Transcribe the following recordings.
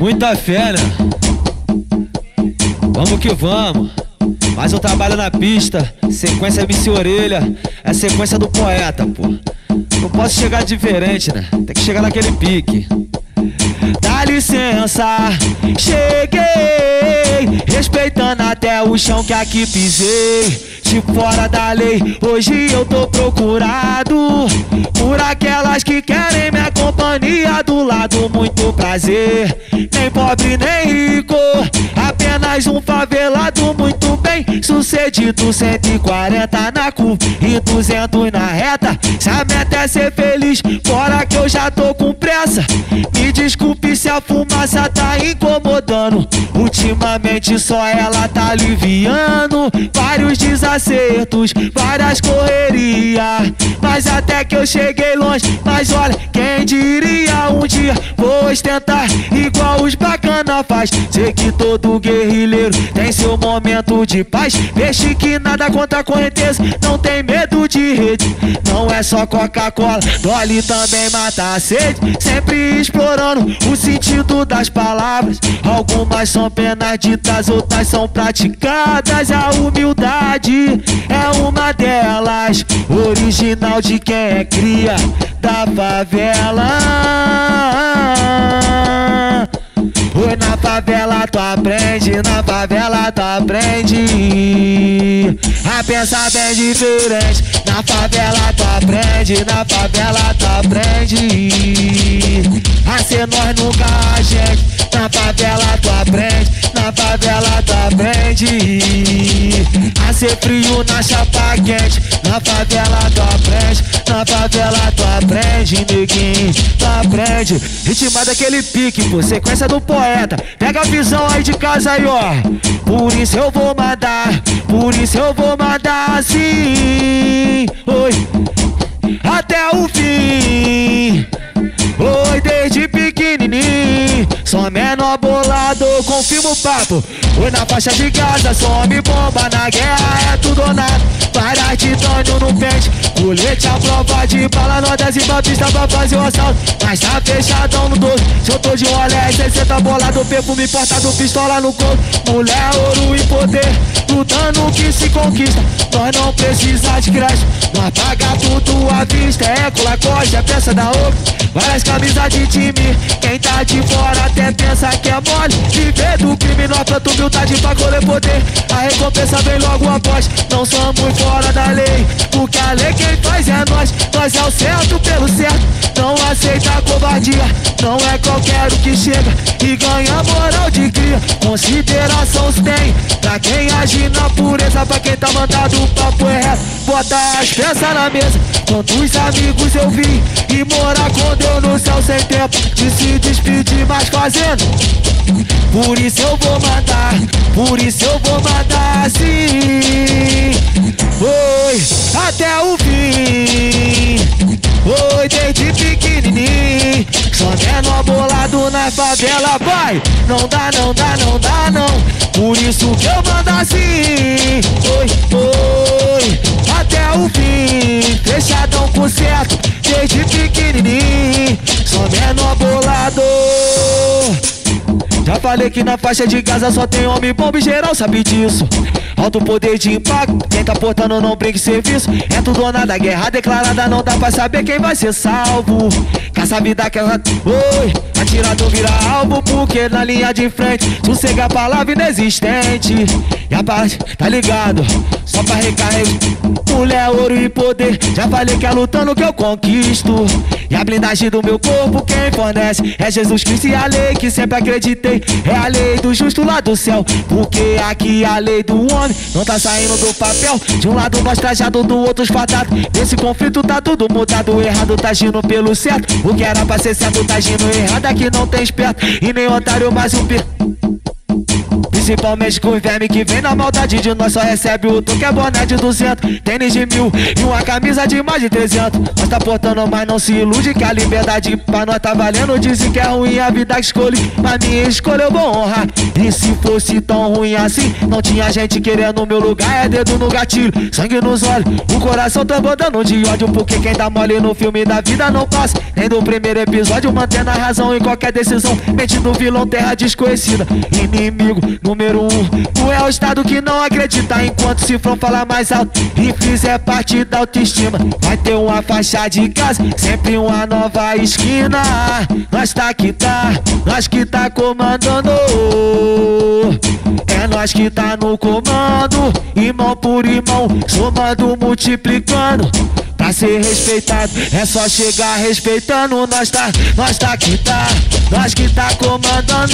Muita fé, né? Vamos que vamos. Mais um trabalho na pista. Sequência MC Orelha. É a sequência do poeta, pô. Não posso chegar diferente, né? Tem que chegar naquele pique. Dá licença, cheguei, respeitando até o chão que aqui pisei. De fora da lei, hoje eu tô procurado por aquelas que querem minha companhia do lado. Muito prazer, nem pobre nem rico, apenas um favelado muito bem sucedido. 140 na curva e 200 na reta. Se a meta é ser feliz, bora que eu já tô com pressa. Me desculpe se a fumaça tá incomodando, ultimamente só ela tá aliviando. Vários desacertos, várias correrias, mas até que eu cheguei longe. Mas olha, quem diria um dia vou ostentar igual os bacana faz. Sei que todo guerrilheiro tem seu momento de paz. Peixe que nada contra a correnteza, não tem medo de rede. Não é só Coca-Cola, Dolly também mata a sede. Sempre explorando o sentido das palavras. Algumas são apenas ditas, outras são praticadas. A humildade é uma delas, original de quem é cria da favela. Oi, na favela tu aprende, na favela tu aprende a pensar bem diferente. Na favela tu aprende, na favela tu aprende a ser nós nunca a gente. Na favela tu aprende, na favela tu aprende a ser frio na chapa quente. Na favela tu aprende, na favela tu aprende, neguinho, tu aprende. Ritmado daquele pique, pô, sequência do poeta. Pega a visão aí de casa aí, ó. Por isso eu vou mandar, por isso eu vou mandar assim. Oi, até o fim. Oi, desde pequenininho, só menor bolado, confirma o papo. Oi, na faixa de Gaza, some bomba, na guerra é tudo ou nada. Várias titânio no pente, colete à prova de bala, notas e batista pra fazer o assalto. Mas tá fechadão no 12, se eu tô de rolé, 60 bolado, perfume importado, pistola no corpo. Mulher, ouro e poder, lutando que se conquista. Nós não precisa de crédito, nós paga tudo à vista. É com Lacoste, é peça da outra, várias camisas de time. Quem tá de fora até pensa que é mole. Viver do crime, nós planta humildade pra colher poder. A recompensa vem logo após. Não somos fora da lei, porque a lei quem faz é nós. Nós é o certo pelo certo, não aceita a covardia. Não é qualquer um que chega e ganha moral de cria. Consideração se tem pra quem age na pureza, pra quem tá mandado o papo é reto. Bota as peças na mesa, quantos amigos eu vi e morar com Deus no céu sem tempo de se despedir, mas fazendo. Por isso eu vou mandar, por isso eu vou mandar assim. Oi, até o fim. Oi, desde pequenininho, só menor bolado na favela. Vai, não dá, não dá, não dá não. Por isso que eu mando assim. Oi, oi, até o fim. Fechadão com certo, desde pequenininho, só menor bolado. Já falei que na faixa de Gaza só tem homem bom e geral sabe disso. Alto poder de impacto, quem tá portando não brinque serviço. É tudo ou nada, guerra declarada, não dá pra saber quem vai ser salvo. Caça a vida que ela... Oi, atirador vira alvo, porque na linha de frente sossega a palavra inexistente. E a parte, tá ligado, só pra recarregar. Mulher, ouro e poder, já falei que é lutando que eu conquisto. E a blindagem do meu corpo quem fornece é Jesus Cristo e a lei que sempre acreditei. É a lei do justo lá do céu, porque aqui a lei do homem não tá saindo do papel. De um lado nós trajado, do outro esfatado. Nesse conflito tá tudo mudado, o errado tá agindo pelo certo. O que era pra ser certo tá agindo errado, aqui não tem esperto e nem otário mais um Principalmente com os vermes que vem na maldade de nós. Só recebe o toque, é boné de 200, tênis de 1000 e uma camisa de mais de 300. Nós tá portando, mas não se ilude que a liberdade pra nós tá valendo. Dizem que é ruim a vida que escolhi, mas minha escolha eu vou honrar. E se fosse tão ruim assim, não tinha gente querendo o meu lugar. É dedo no gatilho, sangue nos olhos, o coração transbordando de ódio. Porque quem dá mole no filme da vida não passa nem do primeiro episódio, mantendo a razão em qualquer decisão. Mente do vilão, terra desconhecida, inimigo número 1. Tu é o estado que não acredita, enquanto cifrão fala mais alto e fizer parte da autoestima. Vai ter uma faixa de casa, sempre uma nova esquina. Nós tá que tá, nós que tá comandando. É nós que tá no comando, irmão por irmão, somando, multiplicando. Pra ser respeitado é só chegar respeitando. Nós tá que tá, nós que tá comandando.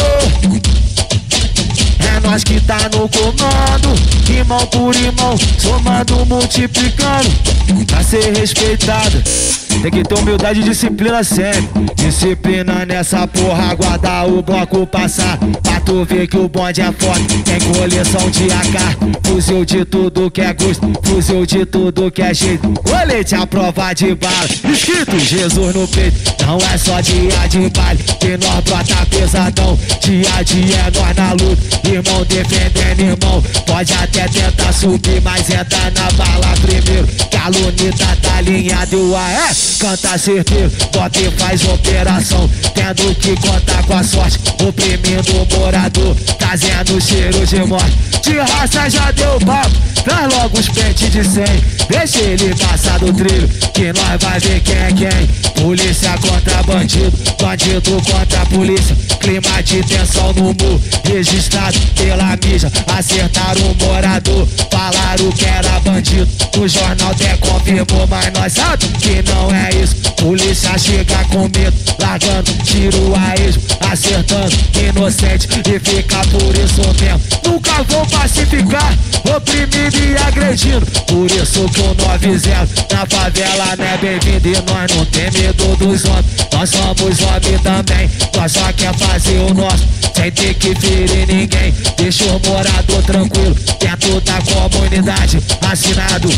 É nós que tá no comando, irmão por irmão, somando, multiplicando. Pra ser respeitado tem que ter humildade e disciplina sempre. Disciplina nessa porra, aguardar o bloco passar, pra tu ver que o bonde é forte. Tem coleção de AK, fuzil de tudo que é gosto, fuzil de tudo que é jeito. Colete à prova de bala, escrito Jesus no peito. Não é só dia de baile que nós brota pesadão. Dia a dia é nós na luta, irmão defendendo irmão. Pode até tentar subir, mas entra na bala primeiro, que a lunita tá alinhada e o AE canta certeiro. Bota e faz operação, tendo que contar com a sorte, oprimindo o morador, trazendo cheiro de morte. De raça já deu papo, traz logo os pentes de 100. Deixa ele passar do trilho, que nós vai ver quem é quem. Polícia contra bandido, bandido contra polícia. Clima de tensão no muro, registrado pela mídia. Acertaram o morador, falaram que era bandido. O jornal até confirmou, mas nós sabemos que não é isso. Polícia chega com medo, largando tiro a esmo, acertando inocente e fica por isso mesmo. Nunca vou pacificar, oprimindo e agredindo. Por isso que o 90 na favela não é bem-vindo. E nós não tem medo dos homens, nós somos homens também. Nós só quer fazer o nosso, sem ter que ferir ninguém. Deixa o morador tranquilo, dentro da comunidade. Assinado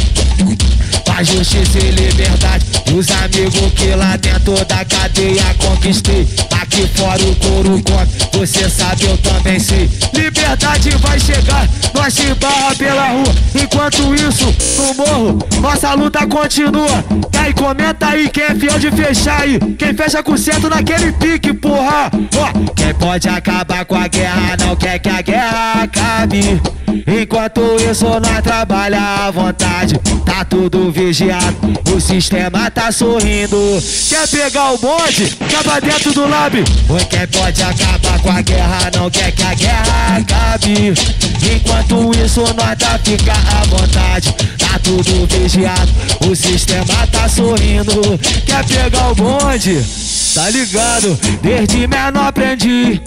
pra justiça e liberdade. E os amigos que lá dentro da cadeia conquistei. Aqui fora o couro come, você sabe, eu também sei. Liberdade vai chegar, nós se barra pela rua. Enquanto isso, no morro, nossa luta continua. E aí, comenta aí quem é fiel de fechar aí. Quem fecha com certo naquele pique, porra. Ó, quem pode acabar com a guerra não quer que a guerra acabe. Enquanto isso nós trabalha à vontade, tá tudo vigiado, o sistema tá sorrindo. Quer pegar o bonde? Acaba dentro do lab. Oi, quem pode acabar com a guerra não quer que a guerra acabe. Enquanto isso nós tá fica à vontade, tá tudo vigiado, o sistema tá sorrindo. Quer pegar o bonde? Tá ligado? Desde menor aprendi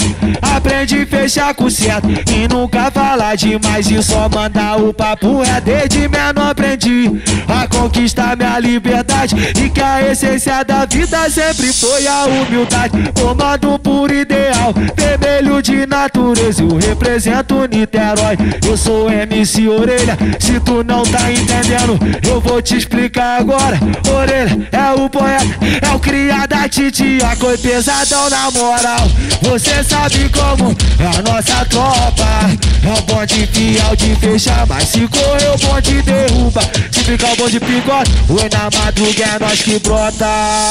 a fechar com certo e nunca falar demais e só mandar o papo é. Desde menor aprendi a conquistar minha liberdade e que a essência da vida sempre foi a humildade. Tomado por ideal, vermelho de natureza, eu represento Niterói. Eu sou MC Orelha, se tu não tá entendendo, eu vou te explicar agora. Orelha é o poeta, é o criado da titia, coi pesadão na moral. Você sabe como é a nossa tropa, é o bonde fiel de fechar, mas se correr o bonde derruba. Se ficar o bonde picote, oi na madruga é nós que brota.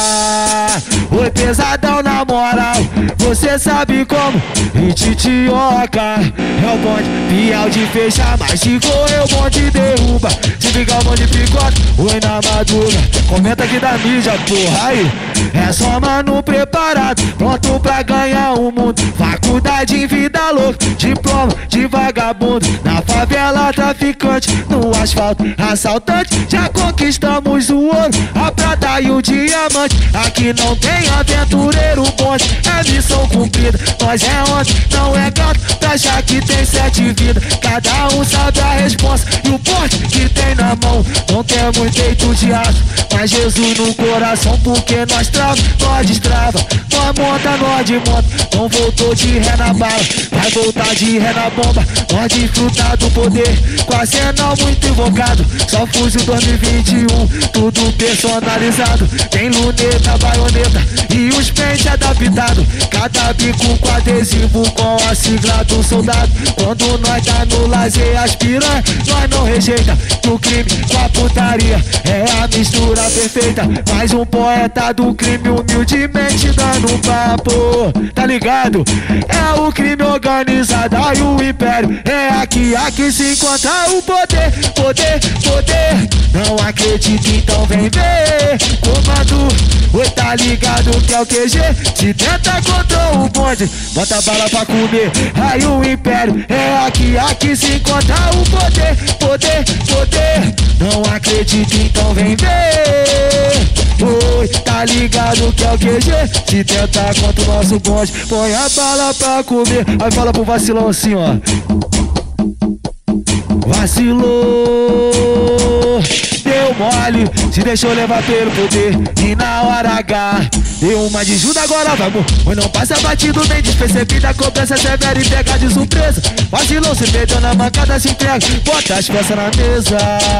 Oi pesadão na moral, você sabe como e titioca. É o bonde fiel de fechar, mas se correr o bonde derruba. Se ficar o bonde picote, oi na madruga. Comenta aqui da mídia, porra aí. É só mano preparado, pronto pra ganhar o mundo. Faculdade em vida louca, diploma de vagabundo. Na favela trafica traficante no asfalto, assaltante, já conquistamos o ouro, a prata e o diamante. Aqui não tem aventureiro bonde, é missão cumprida. Nós é onde, não é gato, pra achar que tem 7 vidas. Cada um sabe a resposta e o porte que tem na mão. Não temos peito de aço, mas Jesus no coração, porque nós trava, nós destrava, nós monta, nós desmonta. Não voltou de ré na bala, vai voltar de ré na bomba. Nós desfrutar do poder, com arsenal muito invocado. Só fuzil 2021, tudo personalizado. Tem luneta, baioneta e os pentes adaptados. Cada bico com adesivo com a sigla do soldado. Quando nós tá no lazer aspirando, nós não rejeita. O crime com a putaria é a mistura perfeita. Mais um poeta do crime humildemente dando um papo, tá ligado? É o crime organizado e o império. É aqui se encontra o poder, poder, poder. Não acredito, então vem ver. Comando, oi, tá ligado que é o QG. Se tenta contra o bonde, bota bala pra comer. Aí o império, é aqui se encontra o poder, poder, poder. Não acredito, então vem ver. Oi, tá ligado que é o QG. Se tentar contra o nosso bonde, põe a bala pra comer. Aí fala pro vacilão assim, ó. Vacilou, deu mole, se deixou levar pelo poder. E na hora H, deu uma de Judas, agora vamos. Mas não passa batido nem despercebida, cobrança severa e pega de surpresa. Vacilou, se perdeu na mancada, se entrega, bota as peças na mesa.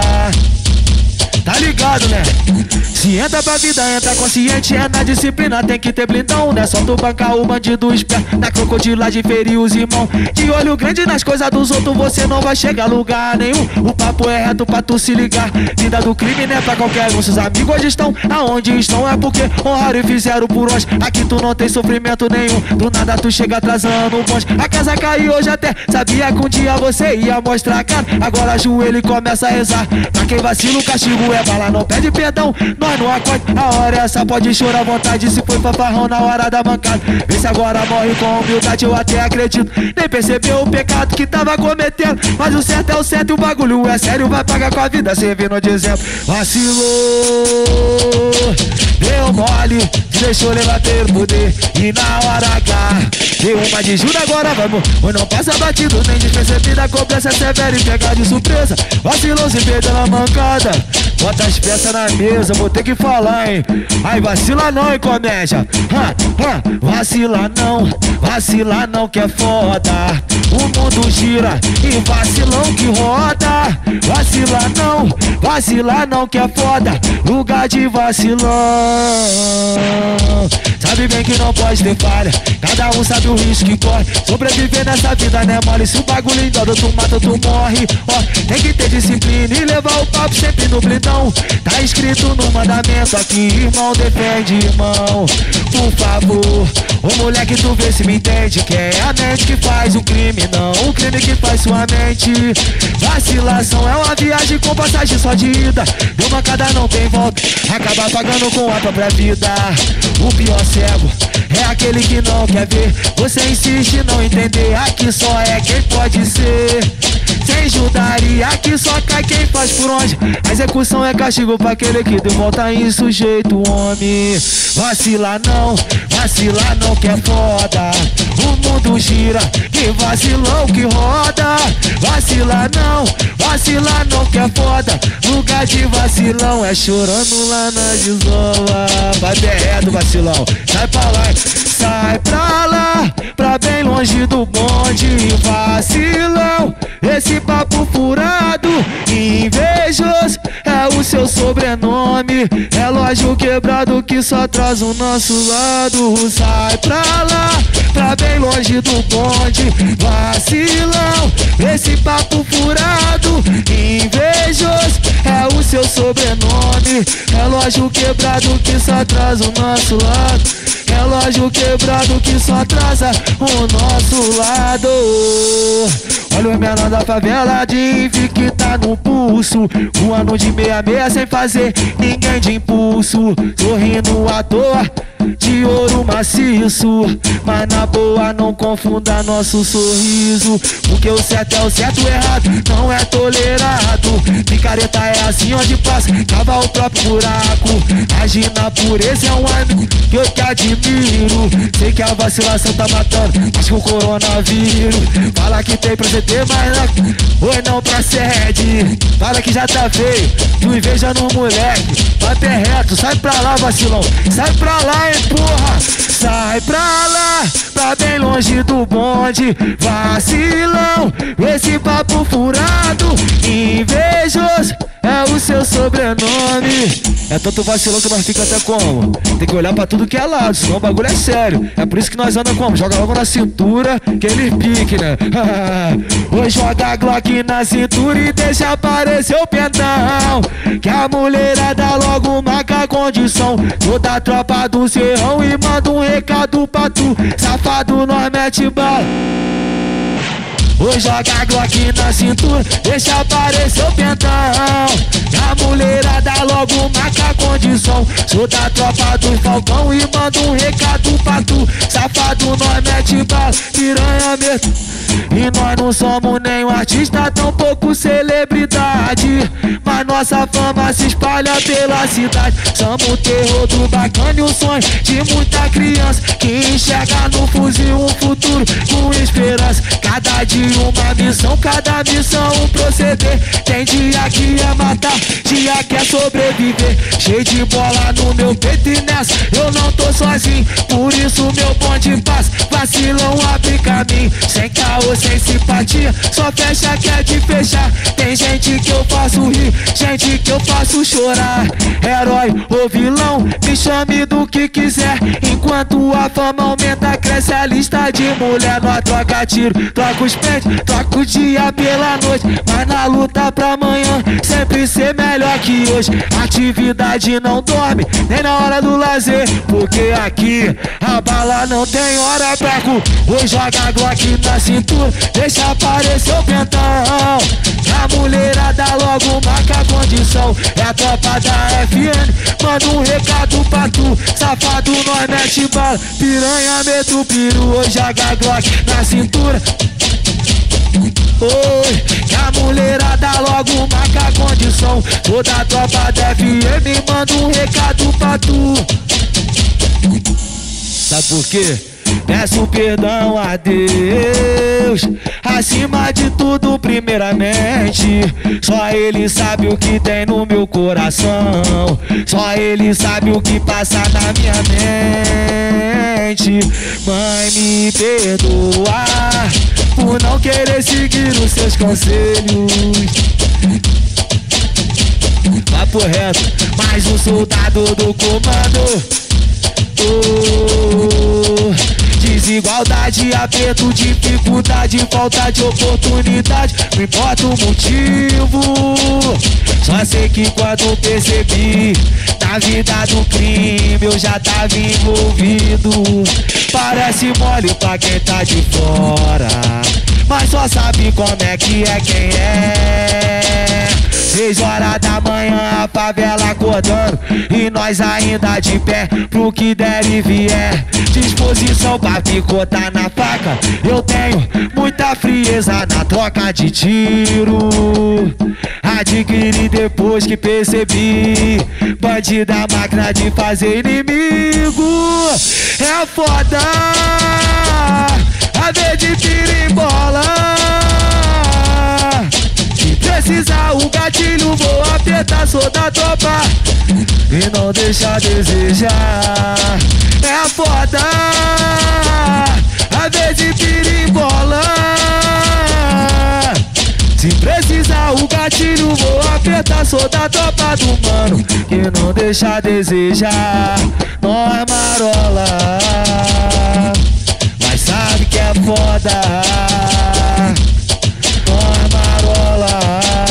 Tá ligado, né? Se entra pra vida, entra consciente, é na disciplina, tem que ter blindão. Não é só tu bancar o bandido esperto, na crocodilagem ferir os irmãos. De olho grande nas coisas dos outros, você não vai chegar a lugar nenhum. O papo é reto pra tu se ligar. Vida do crime não é pra qualquer um. Seus amigos hoje estão aonde estão, é porque honraram e fizeram por onde. Aqui tu não tem sofrimento nenhum, do nada tu chega atrasando o bonde. A casa caiu hoje até, sabia que um dia você ia mostrar a cara. Agora ajoelha e começa a rezar. Pra quem vacila o castigo é bala, não pede perdão, nós não acorde. A hora é essa, pode chorar à vontade. Se foi fanfarrão na hora da bancada, vê se agora morre com humildade, eu até acredito. Nem percebeu o pecado que tava cometendo, mas o certo é o certo e o bagulho é sério. Vai pagar com a vida, servindo de exemplo. Vacilou, deu mole, se deixou levar pelo poder. E na hora H, deu uma de Judas, agora vamos. Ou não passa batido, nem despercebida, cobrança severa e pega de surpresa. Vacilou, se perdeu na mancada, bota as peças na mesa, vou ter que falar, hein. Ai, vacila não, hein, comédia. Vacila não que é foda. O mundo gira e vacilão que roda. Vacila não que é foda. Lugar de vacilão. Sabe bem que não pode ter falha, cada um sabe o risco que corre. Sobreviver nessa vida não é mole, se o bagulho endoda, tu mata, tu morre. Ó, tem que ter disciplina e levar o papo sempre no blindão. Tá escrito no mandamento aqui, irmão, defende irmão. Por favor, ô moleque, tu vê se me entende, que é a mente que faz o crime, não o crime que faz sua mente. Vacilação é uma viagem com passagem só de ida, deu mancada não tem volta, acaba pagando com a própria vida. O pior cego é aquele que não quer ver, você insiste em não entender. Aqui só é quem pode ser, sem judaria, aqui só cai quem faz por onde. A execução é castigo pra aquele que deu volta em sujeito homem. Vacila não que é foda. O mundo gira e vacilão que roda. Vacila não que é foda. Lugar de vacilão é chorando lá na desola. Vai berredo, vacilão, sai pra lá, pra bem longe do bonde. Vacilão, esse papo furado, invejoso é o seu sobrenome. Relógio quebrado que só traz o nosso lado. Sai pra lá, pra bem longe do bonde. Vacilão, esse papo furado, invejoso é o seu sobrenome. Relógio quebrado que só traz o nosso lado. Relógio quebrado que só atrasa o nosso lado. Olha o menor da favela de Invi que tá no pulso, voando de 66 sem fazer ninguém de impulso. Sorrindo à toa, de ouro maciço, mas na boa não confunda nosso sorriso, porque o certo é o certo, o errado não é tolerado. Picareta é assim onde passa, cava o próprio buraco. Agir na pureza é um amigo que eu te admiro. Sei que a vacilação tá matando, mas que o coronavírus fala que tem pra CT, mas não, oi não procede. Fala que já tá feio, tu inveja no moleque. Vai pé reto, sai pra lá, vacilão. Sai pra lá, hein, porra. Sai pra lá, pra bem longe do bonde, vacilão. Esse papo furado, invejoso é o seu sobrenome. É tanto vacilão que nós fica até como? Tem que olhar pra tudo que é lado, senão o bagulho é sério. É por isso que nós anda como? Joga logo na cintura, que ele pique, né? Oi, joga a Glock na cintura e deixa aparecer o pentão, que a mulherada logo marca a condição. Toda a tropa do Serrão e manda um recado pra tu, safado, nós mete bala. Oi, joga a Glock na cintura, deixa aparecer o pentão, a mulherada logo marca a condição. Sou da tropa do Falcão e mando um recado pra tu, safado, nós mete bala, piranha mesmo. E nós não somos nem um artista, tão pouco celebridade, mas nossa fama se espalha pela cidade. Somos o terror do bacana e o sonho de muita criança que enxerga no fuzil um futuro com esperança. Cada dia uma missão, cada missão um proceder. Tem dia que é matar, dia que é sobreviver. Cheio de bola no meu peito e nessa eu não tô sozinho, por isso meu bonde passa, vacilão abre caminho. Sem caô, sem simpatia, só fecha que é de fechar. Tem gente que eu faço rir, gente que eu faço chorar. Herói ou vilão, me chame do que quiser. Enquanto a fama aumenta, cresce a lista de mulher. Nós troca tiro, troca os pentes, troca o dia pela noite, mas na luta pra amanhã sempre ser melhor que hoje. Atividade não dorme, nem na hora do lazer, porque aqui a bala não tem hora pra cu. Hoje joga a Glock na cintura, deixa aparecer o pentão, a mulherada logo marca a condição. É a tropa da FN, manda um recado pra tu, safado, nós mete bala, piranha meto piru. Hoje joga a Glock na cintura, oi, que a mulherada logo marca a condição. Toda a tropa da FM manda um recado pra tu. Sabe por quê? Peço perdão a Deus, acima de tudo primeiramente. Só Ele sabe o que tem no meu coração, só Ele sabe o que passa na minha mente. Mãe, me perdoa por não querer seguir os seus conselhos. Papo reto, mais um soldado do comando. Desigualdade, aperto, dificuldade, falta de oportunidade, não importa o motivo. Só sei que quando percebi na vida do crime eu já tava envolvido. Parece mole pra quem tá de fora, mas só sabe como é que é quem é. 6 horas da manhã a favela acordando e nós ainda de pé pro que der e vier. Disposição pra picotar na faca, eu tenho muita frieza na troca de tiro. Adquiri depois que percebi, bandida máquina de fazer inimigo. É foda, a vez de pirimbola. Se precisar o gatilho vou apertar, sou da tropa e não deixa a desejar. É foda, a vez de pirimbola. Se precisar o gatilho vou apertar, sou da tropa do mano que não deixa a desejar. Nós marola, mas sabe que é foda. Nós marola,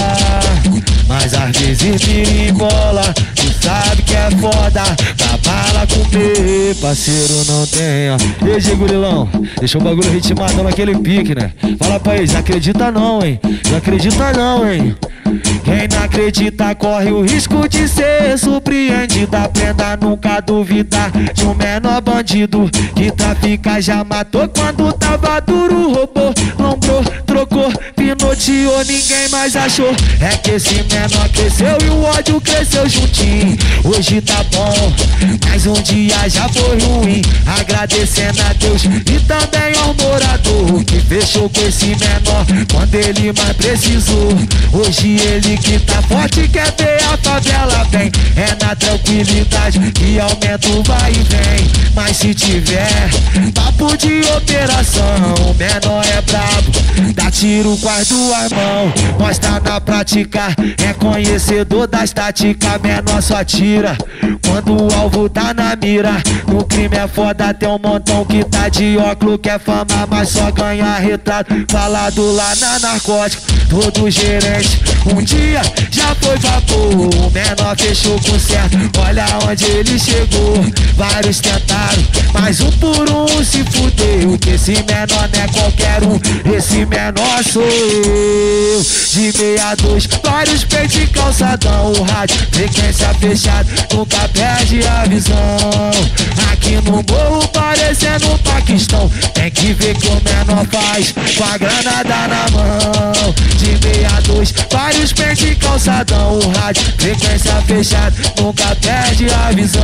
mas às vezes pirimbola. Tu sabe que é foda, pra bala pra comer, parceiro não tem, ó. E aí, G Gurilão, deixou o bagulho ritmadão naquele pique, né? Fala pra eles, acredita não, hein? Não acredita não, hein? Quem não acredita corre o risco de ser surpreendido. Aprenda a nunca duvidar de um menor bandido que trafica já matou quando tava duro. Roubou, lombrou, trocou, pinoteou, ninguém mais achou. É que esse menor cresceu e o ódio cresceu juntinho. Hoje tá bom, mas um dia já foi ruim. Agradecendo a Deus e também ao morador que fechou com esse menor quando ele mais precisou. Hoje ele que tá forte quer ver a favela bem. É na tranquilidade que aumenta o vai e vem. Mas se tiver papo de operação, o menor é brabo, dá tiro com as duas mãos. Mostra na prática, é conhecedor das táticas. Menor só tira quando o alvo tá na mira. No crime é foda, tem um montão que tá de óculos, quer fama, mas só ganha retrato falado lá na narcótico. Todo gerente um dia já foi vapor, o menor fechou com certo, olha onde ele chegou. Vários tentaram, mas um por um se fudeu, que esse menor não é qualquer um, esse menor sou eu. De 62, vários peitos e calçadão, o rádio, frequência fechada, nunca perde a visão. Aqui no morro parecendo um Paquistão, tem que ver que o menor faz com a granada na mão. De 62, vários peitos e calçadão, o rádio, frequência fechada, nunca perde a visão.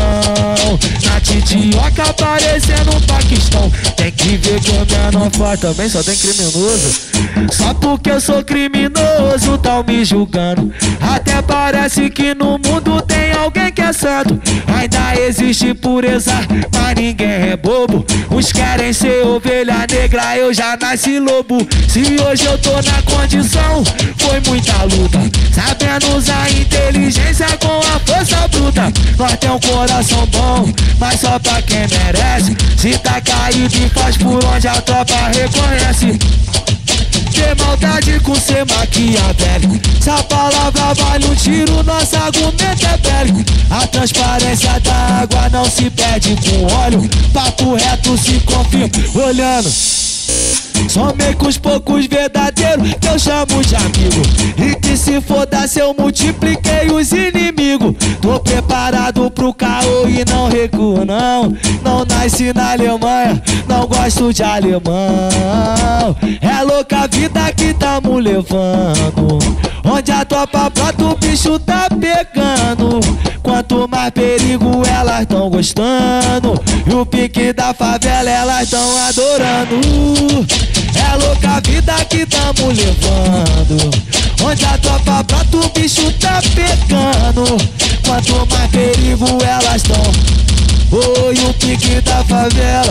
Na titioca parecendo um Paquistão, tem que ver que o menor faz. Também só tem criminoso, só porque eu sou criminoso tão me julgando. Até parece que no mundo tem alguém que é santo. Ainda existe pureza, mas ninguém é bobo. Uns querem ser ovelha negra, eu já nasci lobo. Se hoje eu tô na condição, foi muita luta, sabendo usar a inteligência com a força bruta. Nós tem um coração bom, mas só pra quem merece. Se tá caído e faz por onde a tropa reconhece. Ter maldade com ser maquiavélico, se a palavra vale um tiro, nosso argumento é bélico. A transparência da água não se perde com óleo, papo reto se confirma olhando. Somei com os poucos verdadeiros que eu chamo de amigo, e que se foda se eu multipliquei os inimigos. Tô preparado pro caô e não recuo não. Não nasci na Alemanha, não gosto de alemão. É louca a vida que tamo levando, onde a tropa brota o bicho tá pegando. Quanto mais perigo elas tão gostando, e o pique da favela elas tão adorando. É louca a vida que tamo levando, onde a tropa brota o bicho tá pegando. Quanto mais perigo elas tão, oi, o pique da favela.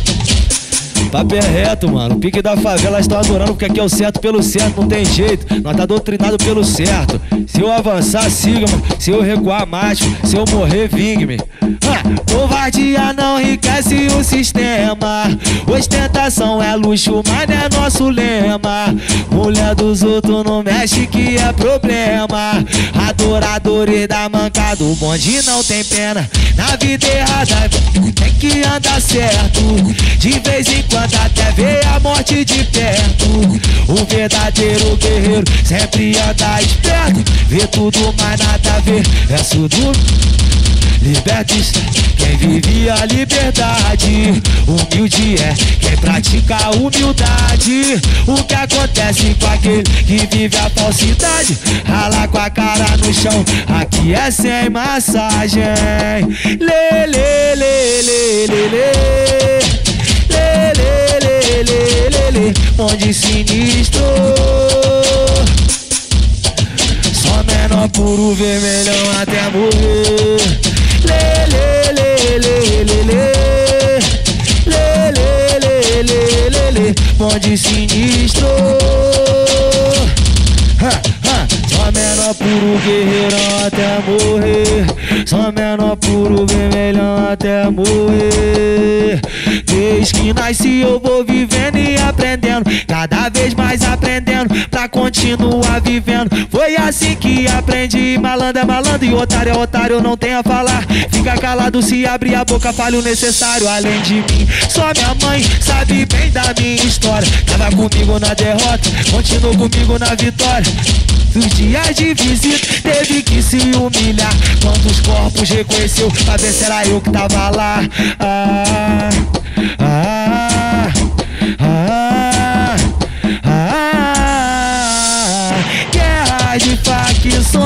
Papo é reto, mano, o pique da favela elas estão adorando, porque aqui é o certo pelo certo, não tem jeito. Nós tá doutrinado pelo certo. Se eu avançar, siga-me. Se eu recuar, mate-me. Se eu morrer, vingue-me. Covardia não enriquece o sistema. Ostentação é luxo, mas não é nosso lema. Mulher dos outros não mexe que é problema. Adoradores da manca do bonde não tem pena. Na vida errada tem que andar certo, de vez em quando até ver a morte de perto. O verdadeiro guerreiro sempre anda esperto, vê tudo mas nada a ver, é surdo. Libertos, quem vive a liberdade. Humilde é quem pratica a humildade. O que acontece com aquele que vive a falsidade? Rala com a cara no chão, aqui é sem massagem. Lê, lê, lê, lê, lê, lê. Lê, lê, lê, lê, lê, lê. Onde sinistro, só menor puro vermelhão até morrer. Lê, lê, lê, lê, lê, lê. Lê, lê, lê, lê, lê, lê. Bonde sinistro, só menor puro guerreirão até morrer. Só menor puro vermelhão até morrer. Desde que nasci eu vou vivendo e aprendendo, cada vez mais aprendendo pra continuar vivendo. Foi assim que aprendi, malandro é malandro e otário é otário, não tem a falar. Fica calado, se abrir a boca, fale o necessário. Além de mim, só minha mãe sabe bem da minha história. Tava comigo na derrota, continuou comigo na vitória. Nos dias de visita teve que se humilhar, quantos corpos reconheceu pra ver se era eu que tava lá. Guerra de facções,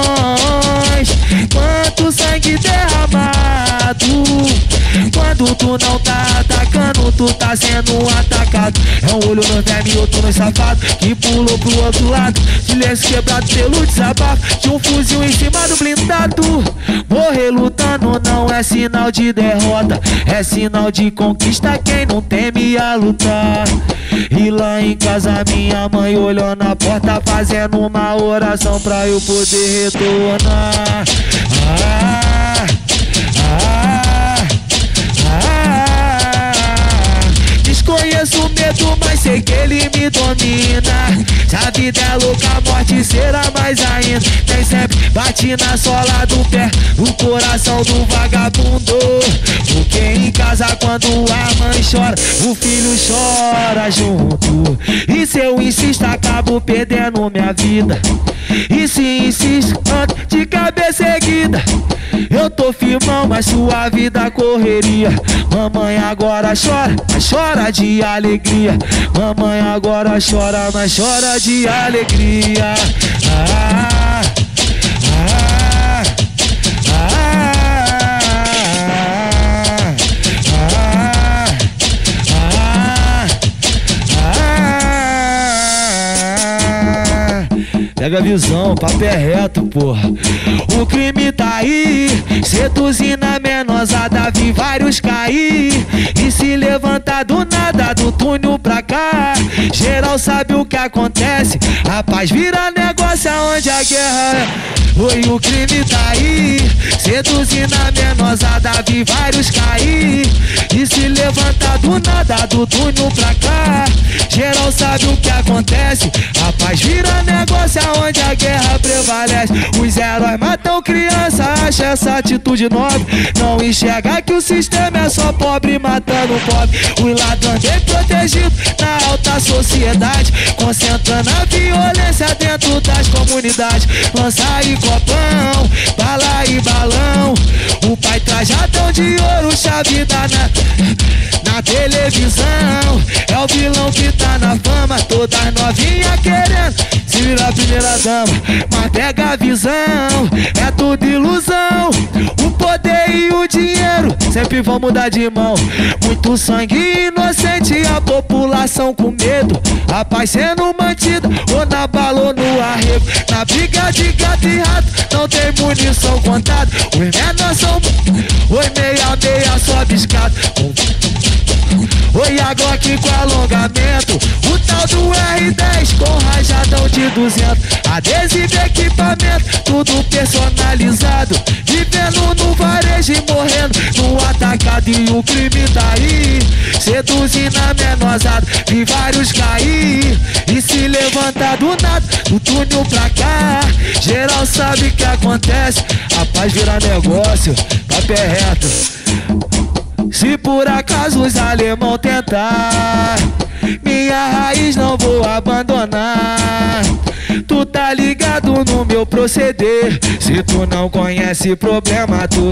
quanto sangue derramado. Quando tu não tá atacando, tu tá sendo atacado. É um olho no verme e outro no safado que pulou pro outro lado. Silêncio quebrado pelo desabafo de um fuzil em cima do blindado. Morrer lutando não é sinal de derrota, é sinal de conquista quem não teme a lutar. E lá em casa minha mãe olhou na porta, fazendo uma oração pra eu poder retornar. Desconheço o medo, mas sei que ele me domina. Se a vida é louca, a morte será mais ainda. Nem sempre bate na sola do pé o coração do vagabundo. Porque em casa quando a mãe chora, o filho chora junto. E se eu insisto, acabo perdendo minha vida. E se insisto, ando de cabeça erguida. Eu tô firmão, mas sua vida correria. Mamãe agora chora, mas chora de alegria. Mamãe agora chora, mas chora de alegria. Pega a visão, papo é reto, porra. O crime tá aí, seduzindo a menosada, vi vários cair e se levantar do nada, do túnel pra cá. Geral sabe o que acontece, rapaz, vira negócio aonde a guerra é. Oi, o crime tá aí, seduzindo a menosada, vi vários cair e se levantar do nada, do túnel pra cá. Geral sabe o que acontece, rapaz, vira negócio aonde a guerra prevalece. Os heróis matam criança, acha essa atitude nobre. Não enxerga que o sistema é só pobre matando pobre. Os ladrões bem protegidos na alta sociedade, concentrando a violência dentro das comunidades. Lança e copão, bala e balão. O pai trajadão de ouro, chave da na televisão. É o vilão que tá na fama, todas novinhas querendo se virar a primeira dama. Mas pega a visão, é tudo ilusão. O poder e o dinheiro sempre vão mudar de mão. Muito sangue inocente, a população com medo. A paz sendo mantida, ou na bala ou no arrego. Na briga de gato e rato, não tem munição contada. Os menores são oi, meia meia sobe escada. Oi, a Glock com alongamento, o tal do R10 com rajadão de 200. Adesivo, equipamento, tudo personalizado. Vivendo no varejo e morrendo no atacado. E o crime tá aí, seduzindo a menosada, vi vários cair e se levantar do nada, do túnel pra cá. Geral sabe o que acontece, rapaz, vira negócio, papo é reto. Se por acaso os alemão tentar, minha raiz não vou abandonar. Tu tá ligado no meu proceder, se tu não conhece problema tu.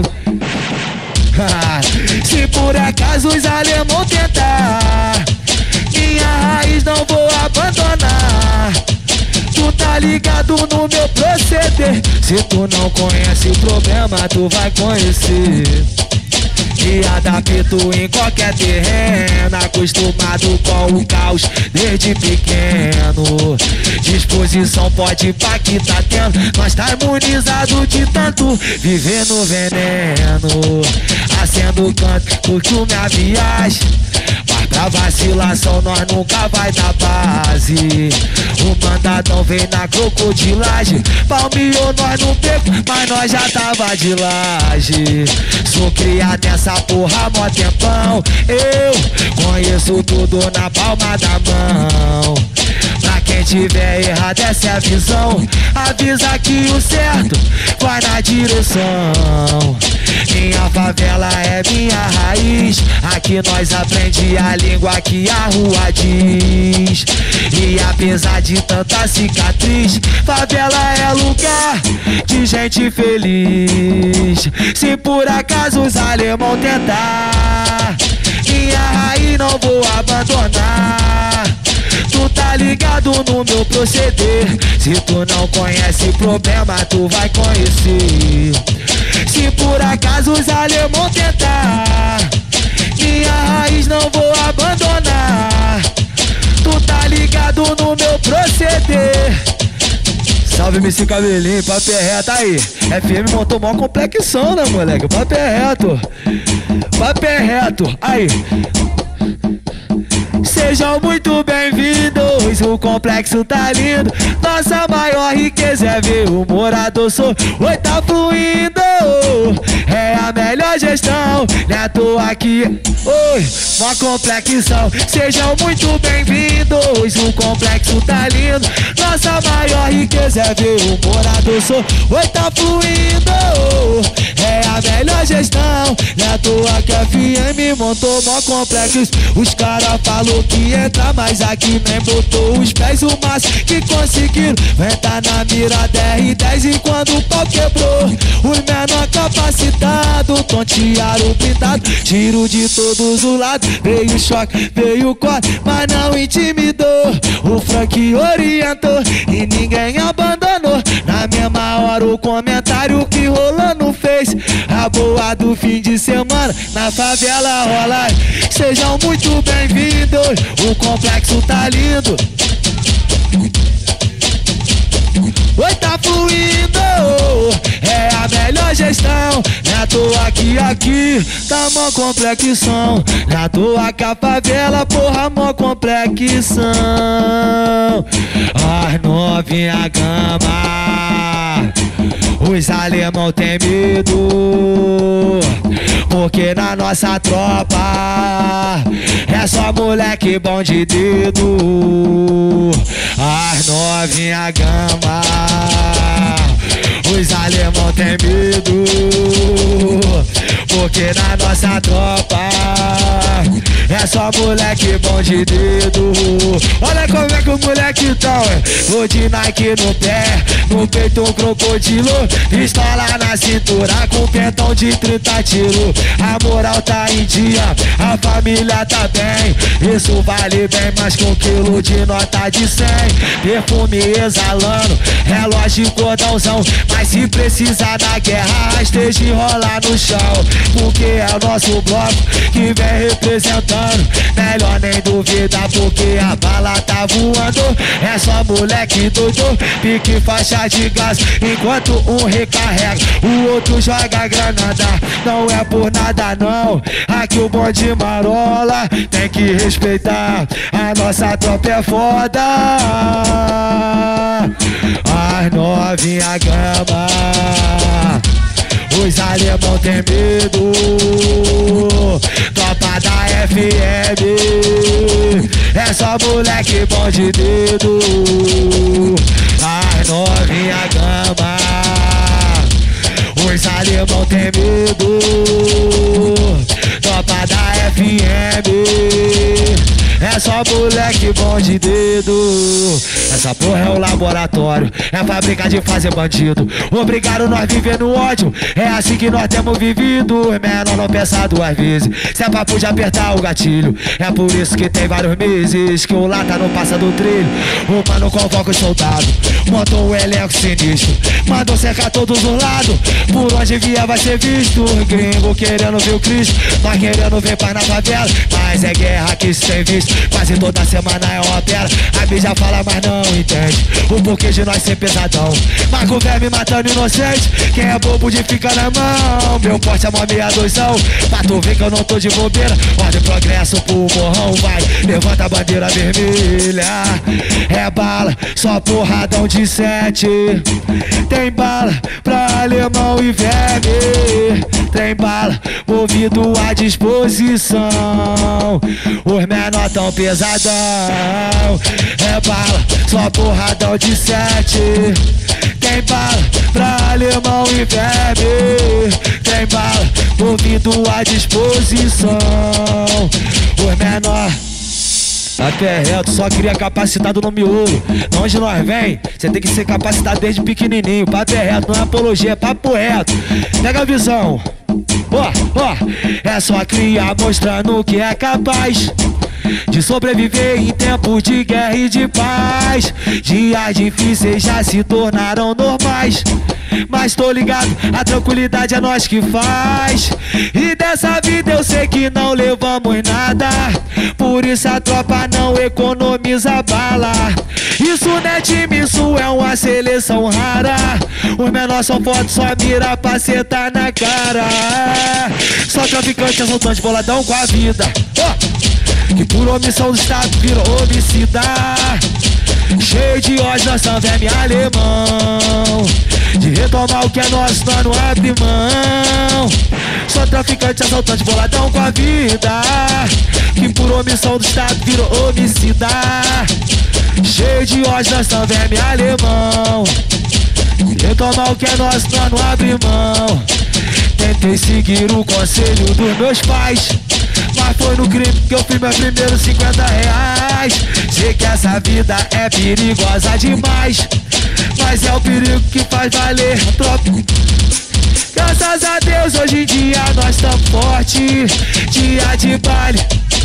Se por acaso os alemão tentar, minha raiz não vou abandonar. Tu tá ligado no meu proceder, se tu não conhece o problema tu vai conhecer. E adapto em qualquer terreno, acostumado com o caos desde pequeno. Disposição pode pá que tá tendo, nós tá imunizado de tanto viver no veneno. Acendo o canto, curto minha viagem, mas Pra vacilação nós nunca vai dar base. O mandadão vem na crocodilagem. Palmeou nós no beco, mas nós já tava de laje. Sou criado nessa porra mó tempão. Eu conheço tudo na palma da mão. Pra quem tiver errado, essa é a visão. Avisa que o certo vai na direção. Minha favela é minha raiz. Aqui nós aprende a língua que a rua diz. E apesar de tanta cicatriz, favela é lugar de gente feliz. Se por acaso os alemão tentar, minha raiz não vou abandonar. Tu tá ligado no meu proceder. Se tu não conhece problema, tu vai conhecer. Se por acaso os alemão tentar, minha raiz não vou abandonar. Tu tá ligado no meu proceder. Salve MC Cabelinho, papo é reto aí. FM montou mó complexão, né, moleque? Papo é reto. Papo é reto, aí. Sejam muito bem-vindos, o complexo tá lindo. Nossa maior riqueza é ver o morador sou. Oi, tá fluindo, é a melhor gestão. Neto aqui, oi, uma complexão. Sejam muito bem-vindos, o complexo tá lindo. Nossa maior riqueza é ver o morador sou. Oi, tá fluindo, é a melhor gestão. Neto aqui, FM montou mó complexo. Os caras falou que entra, mas aqui nem botou os pés. O máximo que conseguiram entrar na mira DR10. E quando o pau quebrou, os menor capacitados tontearam blindado. Tiro de todos os lados, veio choque, veio corte, mas não intimidou. O Frank orientou e ninguém abandonou. Na mesma hora o comentário que rolou no Face. A boa do fim de semana na favela rola. Sejam muito bem-vindos, o complexo tá lindo. Oi, tá fluindo, é a melhor gestão. Na toa aqui, tá mó complexão. Na toa que a favela, porra, mó complexão. As novinha gama, os alemão tem medo, porque na nossa tropa é só moleque bom de dedo. As novinha gama, os alemão tem medo, porque na nossa tropa é só moleque bom de dedo. Olha como é que o moleque tá, vou de Nike no pé, no peito um crocodilo, pistola na cintura com pentão de 30 tiros. A moral tá em dia, a família tá bem. Isso vale bem mais que 1 quilo de nota de 100. Perfume exalando, relógio cordãozão. Mas se precisar da guerra, esteja e rolar no chão, porque é o nosso bloco que vem representando. Melhor nem duvidar, porque a bala tá voando. É só moleque doido, pique faixa de gás. Enquanto um recarrega, o outro joga granada. Não é por nada não, aqui o bonde marola. Tem que respeitar, a nossa tropa é foda. As novinha gama, os alemão tem medo. Tropa da FM, é só moleque bom de dedo. As novinha gama, os alemão tem medo. Tropa da FM, é só moleque bom de dedo. Essa porra é o laboratório, é a fábrica de fazer bandido. Obrigaram nós viver no ódio, é assim que nós temos vivido. Menor não pensa 2 vezes, se é papo de apertar o gatilho. É por isso que tem vários meses que o lata não passa do trilho. O mano convoca os soldados, montou um elenco sinistro, mandou cercar todos os lados. Por onde vier vai ser visto. Gringo querendo ver o Cristo, nós querendo ver paz na favela. Mas é guerra que se tem visto, quase se toda semana é uma pera. A mídia fala, mas não entende o porquê de nós ser pesadão. Marco verme matando inocente, quem é bobo de ficar na mão. Meu porte é uma meia doisão, pra tu ver que eu não tô de bobeira. Ordem progresso pro morrão, vai, levanta a bandeira vermelha. É bala, só porradão de 7. Tem bala pra alemão e verme. Tem bala, movido à disposição. Os menor tão pesadão. É bala, só porradão de 7. Tem bala pra alemão e verme. Tem bala, movido à disposição. Os menor a pé reto, só cria capacitado no miolo. Onde nós vem, cê tem que ser capacitado desde pequenininho. Papo é reto, não é apologia, é papo reto. Pega a visão. É só criar mostrando que é capaz de sobreviver em tempos de guerra e de paz. Dias difíceis já se tornaram normais, mas tô ligado, a tranquilidade é nós que faz. E dessa vida eu sei que não levamos nada, por isso a tropa não economiza bala. Isso não é time, isso é uma seleção rara. Os menores são fortes, só mira pra sentar na cara. Só traficante, assaltante, boladão com a vida, que por omissão do Estado virou homicida. Cheio de ódio, nós são verme alemão. De retomar o que é nosso, nós não abre mão. Só traficante, assaltante, boladão com a vida, que por omissão do Estado virou homicida. Cheio de ódio, nós são verme alemão. De retomar o que é nosso, nós não abre mão. Tentei seguir o conselho dos meus pais, mas foi no crime que eu fiz meus primeiros 50 reais. Sei que essa vida é perigosa demais, mas é o perigo que faz valer a tropa. Graças a Deus hoje em dia nós estamos fortes. Dia de baile,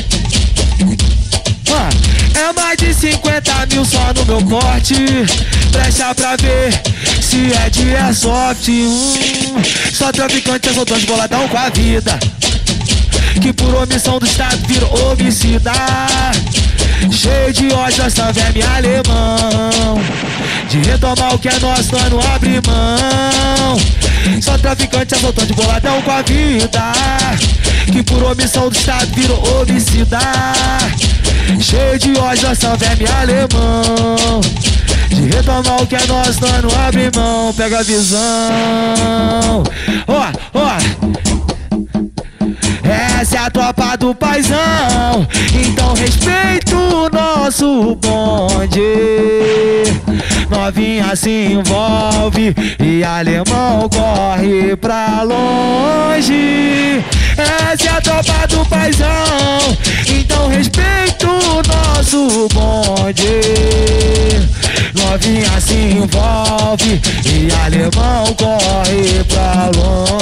é mais de 50 mil só no meu porte. Presta pra ver se é de airsoft. Só traficante, assaltante, boladão com a vida, que por omissão do Estado virou homicida. Cheio de ódio, nós são verme alemão. De retomar o que é nosso, nós não abre mão. Só traficante, assaltante, boladão com a vida, que por omissão do Estado virou homicida. Cheio de ódio, nós são verme alemão. De retomar o que é nosso, nós não abre mão. Pega a visão. Essa é a tropa do paizão, então respeita o nosso bonde. Novinha se envolve e alemão corre pra longe. Essa é a tropa do paizão, então respeita o nosso bonde. Novinha se envolve e alemão corre pra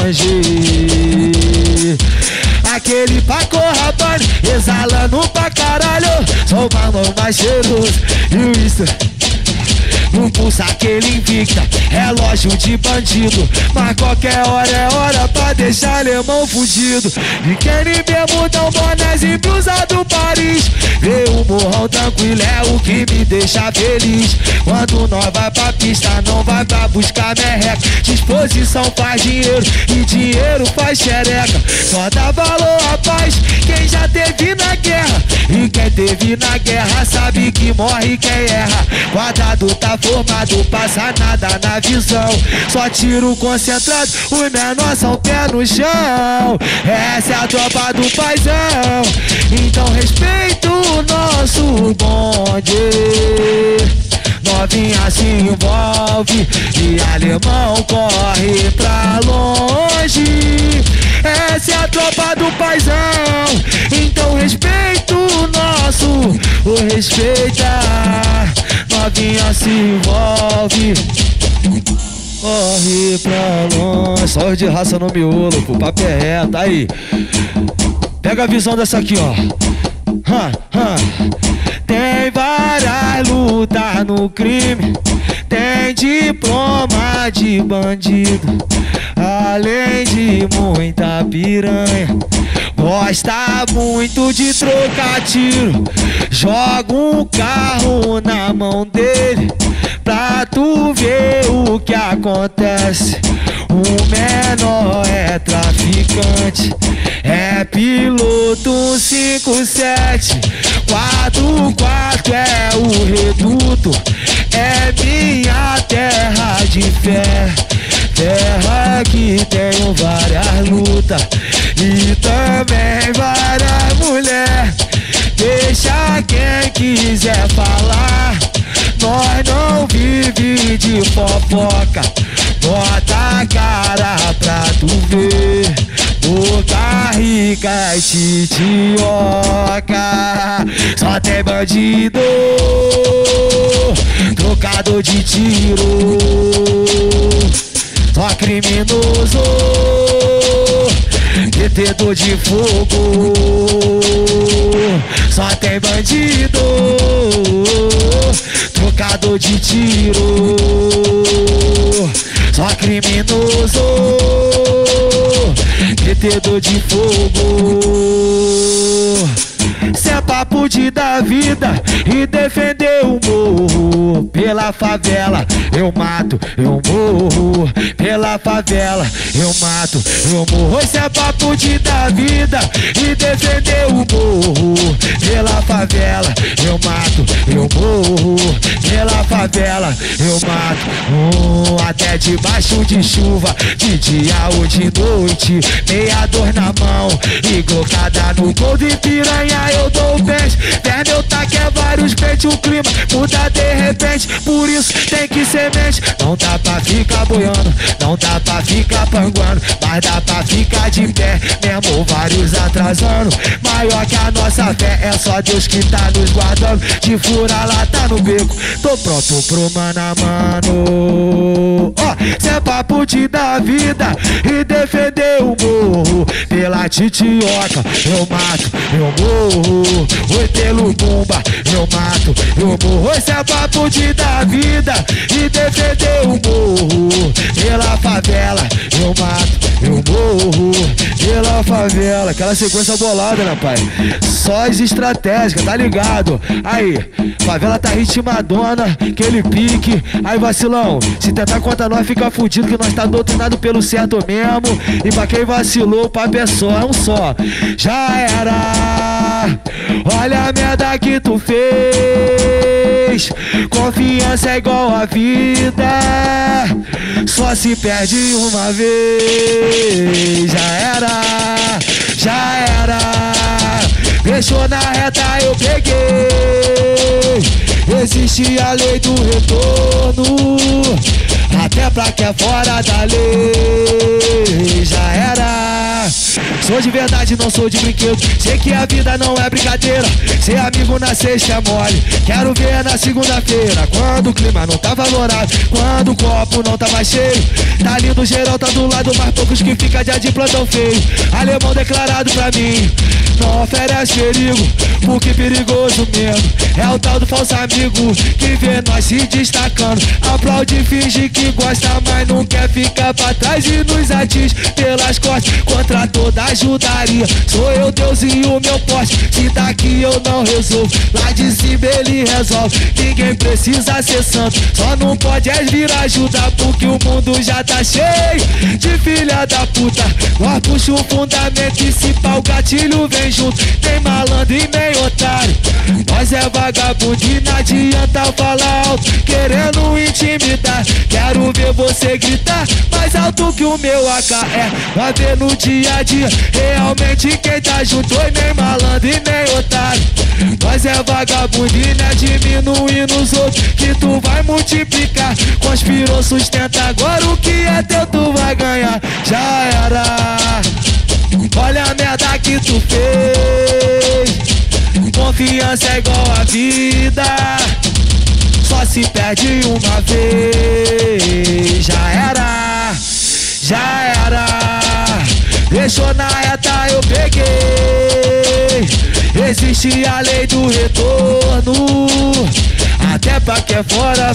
longe. Aquele Paco Rabanne exalando pra caralho, sou o mano mais cheiroso e o isso. No pulso aquele invicta, relógio de bandido, mas qualquer hora é hora pra deixar alemão fugido. De quem mesmo dão bonés e blusa do Paris. Ver o morrão tranquilo é o que me deixa feliz. Quando nós vai pra pista, não vai pra buscar merreca. Disposição faz dinheiro e dinheiro faz xereca. Só dá valor à paz quem já teve na guerra, e quem teve na guerra sabe que morre quem erra. Quadrado tá formado, passa nada na visão. Só tiro concentrado, os menores são pé no chão. Essa é a tropa do paizão, então respeita o nosso bonde. Novinha se envolve e alemão corre pra longe. Essa é a tropa do paizão, então respeita o nosso, o respeita. Novinha se envolve, corre pra longe. Só de raça no miolo, pô, papo é reto. Aí, pega a visão dessa aqui, ó. Tem várias lutas no crime, tem diploma de bandido, além de muita piranha. gosta muito de trocar tiro. Joga um carro na mão dele pra tu ver o que acontece. O menor é traficante, é piloto 57. 4-4 é o reduto, é minha terra de fé. Terra que tem várias lutas e também várias mulheres. Deixa quem quiser falar, nós não vive de fofoca. Bota a cara pra tu ver, boca rica e titioca. Só tem bandido, trocador de tiro, só criminoso, metedor de fogo. Só tem bandido, trocador de tiro, só criminoso, metedor de fogo. Cê é papo de dar vida e defender o morro. Pela favela eu mato, eu morro. Pela favela eu mato, eu morro. Cê é papo de dar vida e defender o morro. Pela favela eu mato, eu morro. Pela favela eu mato, até debaixo de chuva, de dia ou de noite. Meia dor na mão e glocada no gol de piranha. Eu dou o pente, ver meu taque é vários pentes. O clima muda de repente, por isso tem que ser mente. Não dá pra ficar boiando, não dá pra ficar panguando, mas dá pra ficar de pé, mesmo vários atrasando. Maior que a nossa fé, é só Deus que tá nos guardando. De furar lá tá no beco, tô pronto pro mano a mano. Cê é papo de dar vida e defender o morro. Pela titioca eu mato, eu morro. Oi, pelo bumba eu mato, eu morro. Cê é papo de dar vida e defender o morro. Pela favela eu mato, eu morro. Pela favela, aquela sequência bolada, né, pai? Só as estratégicas, tá ligado? Aí, favela tá ritmadona, aquele pique. Aí, vacilão, se tentar contra nós fica fudido, que nós tá doutrinado pelo certo mesmo. E pra quem vacilou, o papo é só, é um só. Já era, olha a merda que tu fez. Confiança é igual a vida, só se perde uma vez. Já era, já era. Deixou na reta, eu peguei. Existe a lei do retorno, até pra que é fora da lei. Já era. Sou de verdade, não sou de brinquedo. Sei que a vida não é brincadeira. Ser amigo na sexta é mole, quero ver na segunda-feira. Quando o clima não tá valorado, quando o copo não tá mais cheio. Tá lindo, geral tá do lado, mas poucos que fica dia de plantão feio. Alemão declarado pra mim, não oferece perigo, porque perigoso mesmo é o tal do falso amigo que vê nós se destacando. Aplaude, finge que gosta, mas não quer ficar pra trás e nos atinge pelas costas contra toda ajudaria. Sou eu Deus e o meu poste, se daqui eu não resolvo, lá de cima ele resolve. Ninguém precisa ser santo, só não pode vir ajudar, porque o mundo já tá cheio de filha da puta. Nós puxa o fundamento e se pau o gatilho vem junto. Tem malandro e nem otário, nós é vagabundo e não adianta falar alto, querendo intimidar. Quero ver você gritar mais alto que o meu AK é. Vai ver no dia a dia realmente quem tá junto. Oi, nem malandro e nem otário, nós é vagabundo e não é diminuindo os outros que tu vai multiplicar. Conspirou, sustenta, agora o que é teu tu vai ganhar. Já era, olha a merda que tu fez. Confiança é igual a vida, só se perde uma vez. Já era, já era. Deixou na reta, eu peguei. Existe a lei do retorno, até pra que é fora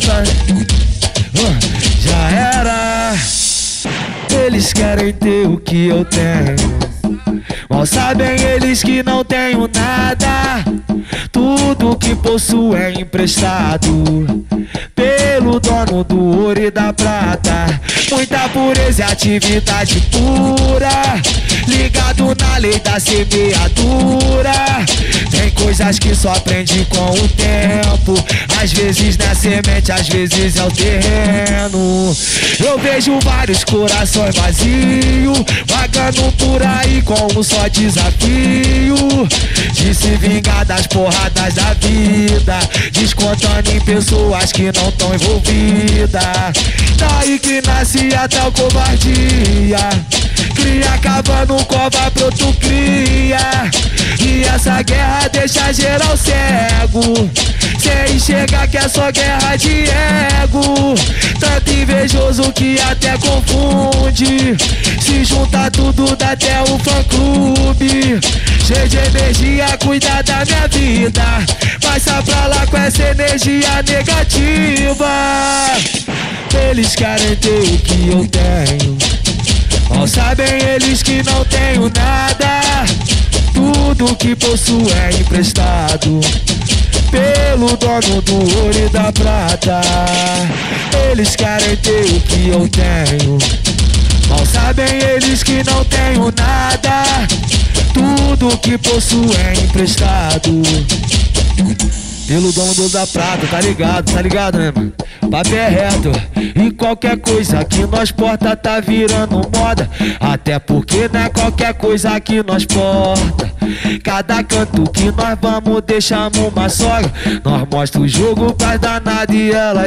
já era. Eles querem ter o que eu tenho, Mal sabem eles que não tenho nada, tudo que possuo é emprestado pelo dono do ouro e da prata. Muita pureza e atividade pura, ligado na lei da semeadura. Tem coisas que só aprende com o tempo, às vezes não é semente, às vezes é o terreno. Eu vejo vários corações vazios, vagando por aí com um só desafio de se vingar das porradas da vida, descontando em pessoas que não estão envolvidas. Daí que nasce a tal covardia, cria cavando cova pro outro cria. E essa guerra deixa geral cego, cê enxerga que é só guerra de ego. Tanto invejoso que até confunde, se junta tudo dá até um fã-clube. Cheio de energia, cuida da minha vida, passa pra lá com essa energia negativa. Eles querem ter o que eu tenho, mal sabem eles que não tenho nada, tudo que possuo é emprestado pelo dono do ouro e da prata. Eles querem ter o que eu tenho, mal sabem eles que não tenho nada, tudo que possuo é emprestado pelo dono do da prata. Tá ligado, né, mano? Papo é reto, e qualquer coisa que nós porta tá virando moda, até porque não é qualquer coisa que nós porta. Cada canto que nós vamos deixamos uma sogra, nós mostra o jogo pras danada e ela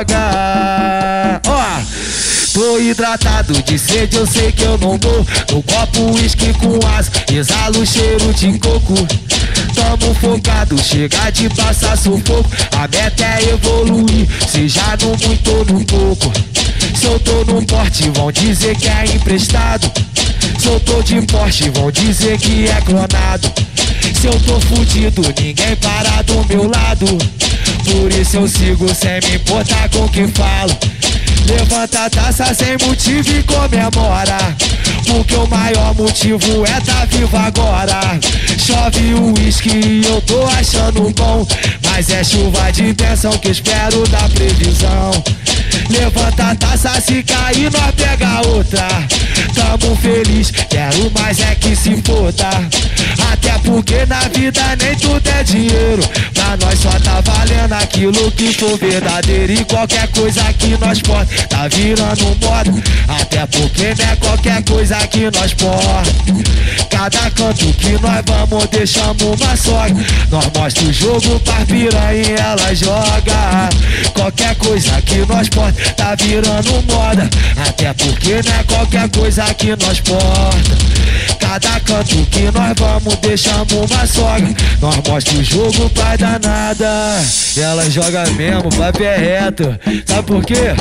joga. Ó, tô hidratado de sede, eu sei que eu não vou. No copo uísque com asa, exalo o cheiro de coco. Tamo focado, chega de passar sufoco, a meta é evoluir, seja no muito ou no pouco. Se eu tô num porte, vão dizer que é emprestado. Se eu tô de Porsche, vão dizer que é clonado. Se eu tô fudido, ninguém para do meu lado, por isso eu sigo sem me importar com o que falo. Levanta a taça sem motivo e comemora, porque o maior motivo é tá vivo agora. Chove o uísque e eu tô achando bom, mas é chuva de bênção que espero da previsão. Levanta a taça, se cair nós pega outra. Tamo feliz, quero mais é que se foda, até porque na vida nem tudo é dinheiro. Pra nós só tá valendo aquilo que for verdadeiro, e qualquer coisa que nós porta tá virando moda, até porque não é qualquer coisa que nós porta. Cada canto que nós vamos deixamos uma sogra, nós mostra o jogo pra piranha e ela joga. Qualquer coisa que nós porta tá virando moda, até porque não é qualquer coisa que nós porta. Cada canto que nós vamos deixamos uma sogra, nós mostra o jogo pra danada e ela joga mesmo, papo é reto. Sabe por quê?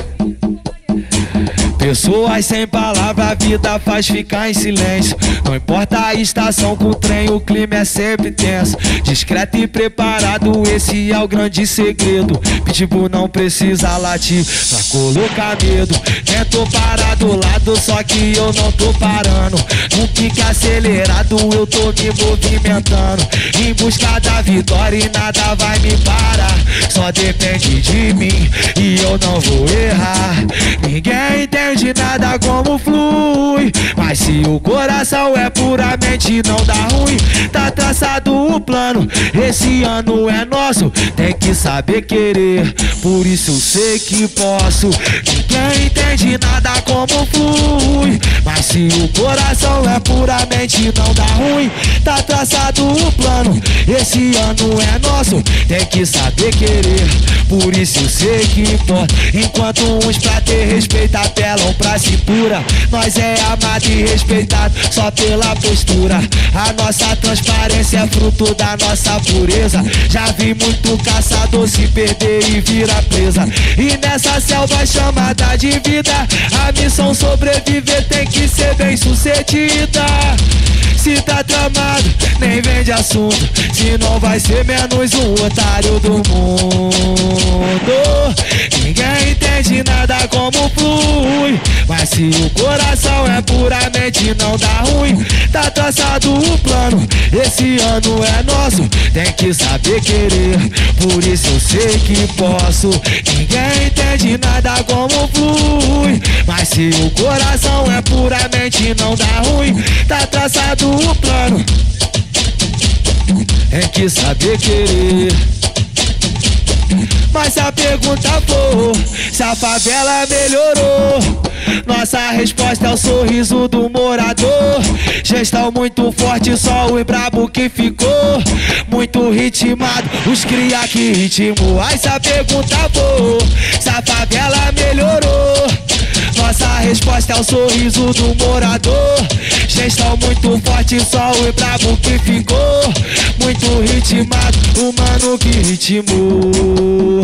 Pessoas sem palavra, a vida faz ficar em silêncio. Não importa a estação com o trem, o clima é sempre tenso. Discreto e preparado, esse é o grande segredo. Pitbull não precisa latir pra colocar medo. Tento parar do lado, só que eu não tô parando. No pique acelerado eu tô me movimentando, em busca da vitória e nada vai me parar. Só depende de mim e eu não vou errar. Ninguém entende nada como flui, mas se o coração é puramente não dá ruim. Tá traçado o plano, esse ano é nosso, tem que saber querer, por isso eu sei que posso. Ninguém entende nada como flui, mas se o coração é puramente não dá ruim. Tá traçado o plano, esse ano é nosso, tem que saber querer, por isso eu sei que importa. Enquanto uns pra ter respeito apelam pra cintura, nós é amado e respeitado só pela postura. A nossa transparência é fruto da nossa pureza. Já vi muito caçador se perder e virar presa, e nessa selva chamada de vida, a missão sobreviver tem que ser bem sucedida. Se tá tramado, nem vem de assunto, senão vai ser menos um otário do mundo. Ninguém entende nada como flui, mas se o coração é puramente não dá ruim. Tá traçado o plano, esse ano é nosso, tem que saber querer, por isso eu sei que posso. Ninguém entende nada como flui, mas se o coração é puramente não dá ruim. Tá traçado o plano, tem que saber querer. Mas se a pergunta for se a favela melhorou, nossa resposta é o sorriso do morador. Gestão muito forte, só o brabo que ficou muito ritmado, os cria que ritmou. Aí se a pergunta for se a favela melhorou, nossa resposta é o sorriso do morador. Gestão muito forte, só o brabo que ficou muito ritmado, o mano que ritmou.